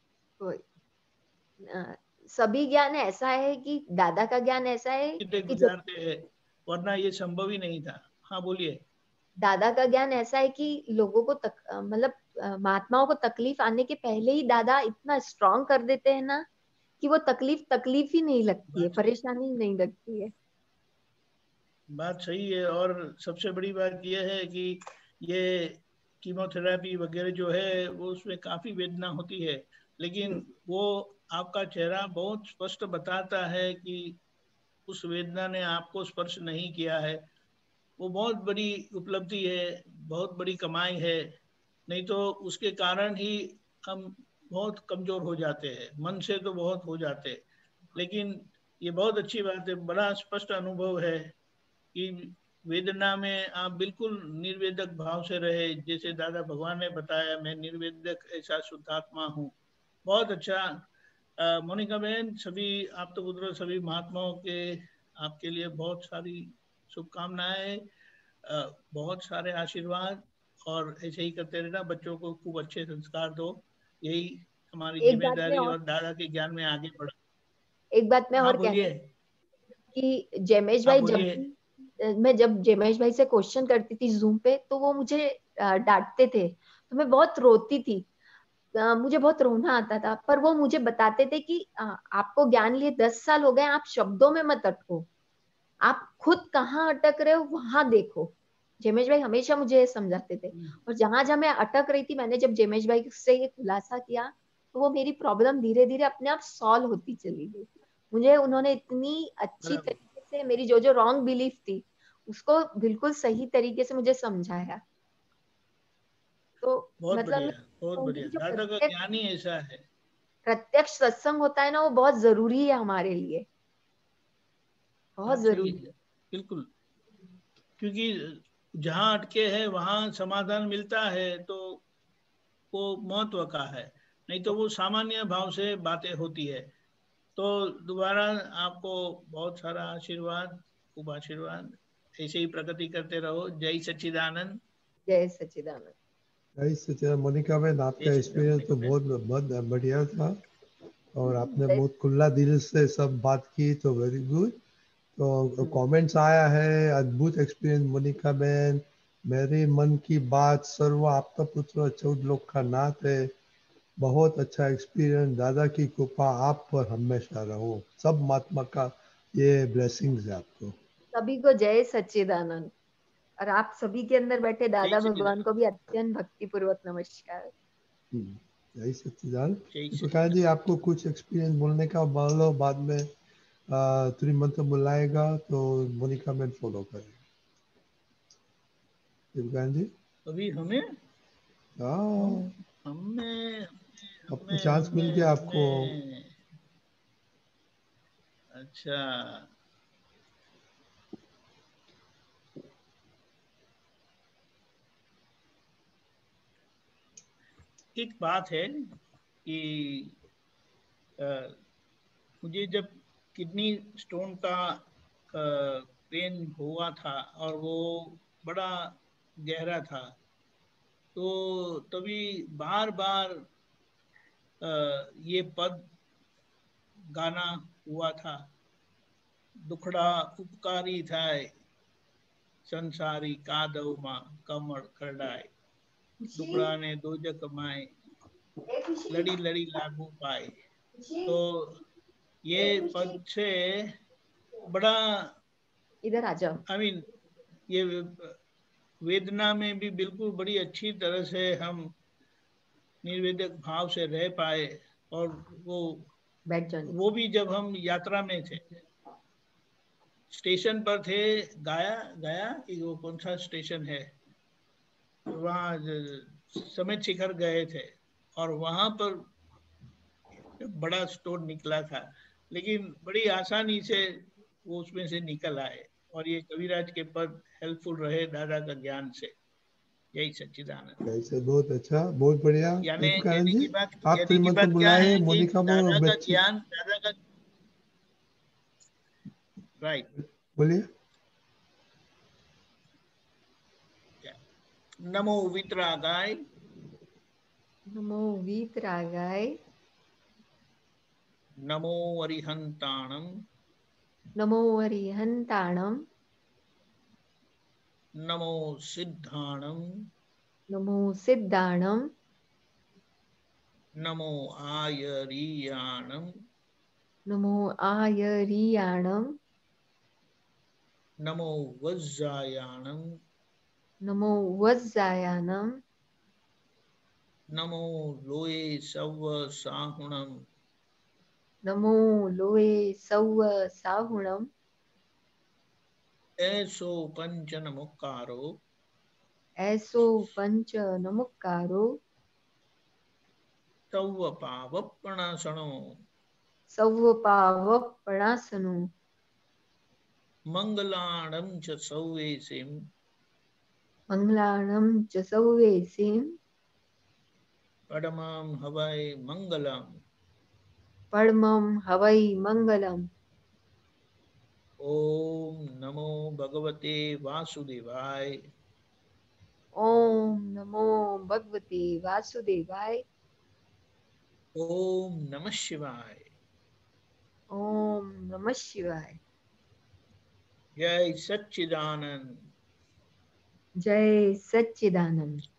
सभी ज्ञान ऐसा है कि दादा का ज्ञान ऐसा है कि गुजारते हैं, वरना ये संभव ही नहीं था। हाँ बोलिए। दादा का ज्ञान ऐसा है कि लोगों को मतलब महात्माओं को तकलीफ आने के पहले ही दादा इतना स्ट्रांग कर देते हैं ना, कि वो तकलीफ ही नहीं लगती है, परेशानी नहीं लगती है। बात सही है। और सबसे बड़ी बात यह है कि ये कीमोथेरेपी वगैरह जो है, वो उसमें काफी वेदना होती है, लेकिन वो आपका चेहरा बहुत स्पष्ट बताता है कि उस वेदना ने आपको स्पर्श नहीं किया है। वो बहुत बड़ी उपलब्धि है, बहुत बड़ी कमाई है। नहीं तो उसके कारण ही हम बहुत कमजोर हो जाते हैं, मन से तो बहुत हो जाते। लेकिन ये बहुत अच्छी बात है, बड़ा स्पष्ट अनुभव है कि वेदना में आप बिल्कुल निर्वेदक भाव से रहे, जैसे दादा भगवान ने बताया, मैं निर्वेदक ऐसा शुद्धात्मा हूँ। बहुत अच्छा। मोनिका बहन, सभी आप तो पुत्र, सभी महात्माओं के आपके लिए बहुत सारी शुभकामनाएं, बहुत सारे आशीर्वाद, और ऐसे ही करते रहना, बच्चों को खूब अच्छे संस्कार दो, यही हमारी एक बात जिम्मेदारी में और दादा के ज्ञान में आगे बढ़ा। एक बात मैं हाँ और कहना बोलिए। कि जयमेश हाँ भाई बोलिए। मैं जब जयमेश भाई से क्वेश्चन करती थी जूम पे, तो वो मुझे डांटते थे, तो मैं बहुत रोती थी। मुझे बहुत रोना आता था, पर वो मुझे बताते थे कि आपको ज्ञान लिए 10 साल हो गए, आप शब्दों में मत अटको, आप खुद कहाँ अटक रहे हो वहां देखो। जयमेश भाई हमेशा मुझे ये समझाते थे। और जहां जहां मैं अटक रही थी, मैंने जब जयमेश भाई से ये खुलासा किया, तो वो मेरी प्रॉब्लम धीरे धीरे अपने आप सॉल्व होती चली गई। मुझे उन्होंने इतनी अच्छी तरीके से मेरी जो जो रॉन्ग बिलीफ थी उसको बिल्कुल सही तरीके से मुझे समझाया। तो बहुत मतलब बढ़िया, बहुत बढ़िया। जो दादा का ज्ञान ही ऐसा है। प्रत्यक्ष सत्संग होता है ना, वो बहुत जरूरी है हमारे लिए, बहुत बात सही जरूरी है, है। बिल्कुल। क्योंकि जहाँ अटके हैं वहां समाधान मिलता है, तो वो महत्व का है। नहीं तो वो सामान्य भाव से बातें होती है। तो दोबारा आपको बहुत सारा आशीर्वाद, खूब आशीर्वाद। ऐसे ही प्रगति करते रहो। जय सच्चिदानंद। जय सच्चिदानंद। जय सच्चिदानंद। मोनिका बहन, आपका एक्सपीरियंस तो बहुत बहुत बढ़िया था, और आपने बहुत खुला दिल से सब बात की, तो वेरी गुड। तो कमेंट्स आया है, अद्भुत एक्सपीरियंस मोनिका बहन, मेरे मन की बात, सर्व आपका पुत्र 14 लोक का नाथ है, बहुत अच्छा एक्सपीरियंस, दादा की कृपा आप पर हमेशा रहो, सब महात्मा का ये ब्लेसिंग्स है आपको। सभी को जय सच्चिदानंद। और आप सभी के अंदर बैठे दादा जय भगवान को भी अत्यंत भक्ति पूर्वक नमस्कार। जय सच्चिदानंद। जय प्रकाश जी, आपको कुछ एक्सपीरियंस बोलने का बोलो, बाद में त्रिमंत्र बुलाएगा तो मोनिका में फॉलो करेगा। प्रकाश जी, अभी हमें हाँ, हमें आपको चांस मिल गया आपको। अच्छा, एक बात है कि मुझे जब किडनी स्टोन का पेन हुआ था और वो बड़ा गहरा था, तो तभी बार बार ये पद गाना हुआ था। दुखड़ा उपकारी थाय संसारी कादव मां कमर करडाय, दुखड़ा ने दोजक माए लड़ी लड़ी लागू पाए। तो ये पद से बड़ा, इधर आ जाओ। आई मीन, ये वेदना में भी बिल्कुल बड़ी अच्छी तरह से हम निर्वेदक भाव से रह पाए। और बैठ जाओ। वो भी जब हम यात्रा में थे, स्टेशन पर थे, गाया गया कि वो कौन सा स्टेशन है, वहाँ समित शिखर गए थे, और वहां पर बड़ा स्टोन निकला था, लेकिन बड़ी आसानी से वो उसमें से निकल आए। और ये कविराज के पद हेल्पफुल रहे दादा का ज्ञान से। यही सच्चिदानंद। ऐसे बहुत अच्छा, बहुत बढ़िया। यानी प्रकाश जी, आप कहने की त्रिमंत्र बात क्या बुलाए, है कि मोनिका दादा का बच्ची, ज्ञान, दादा का, राइट, बोलिए। नमो वितरागाय, नमो वीतरागाय, नमो अरिहंताणम, नमो अरिहंताणम, नमो सिद्धाणम, नमो सिद्धाणम, नमो आयरियाणम, नमो आयरियाणम, नमो वज्रायाणम, नमो वज्जायानम, नमो लोये सव साहुणम, नमो लोये सौव साहुणम, ऐसो पंचन मुक्कारो, ऐसो पंच नमुक्कारो, तव पावपणासणो, सौव पावपणासनो, मंगलाणम च सौवेसिम, मंगलाणं च सौवेसिं, परमं हवै मंगलम। परमं हवै मंगलम्। ओम नमो भगवते वासुदेवाय। ओम नमो भगवते वासुदेवाय। ओम नमः शिवाय। ओम नमः शिवाय। जय सच्चिदानंद। जय सच्चिदानंद।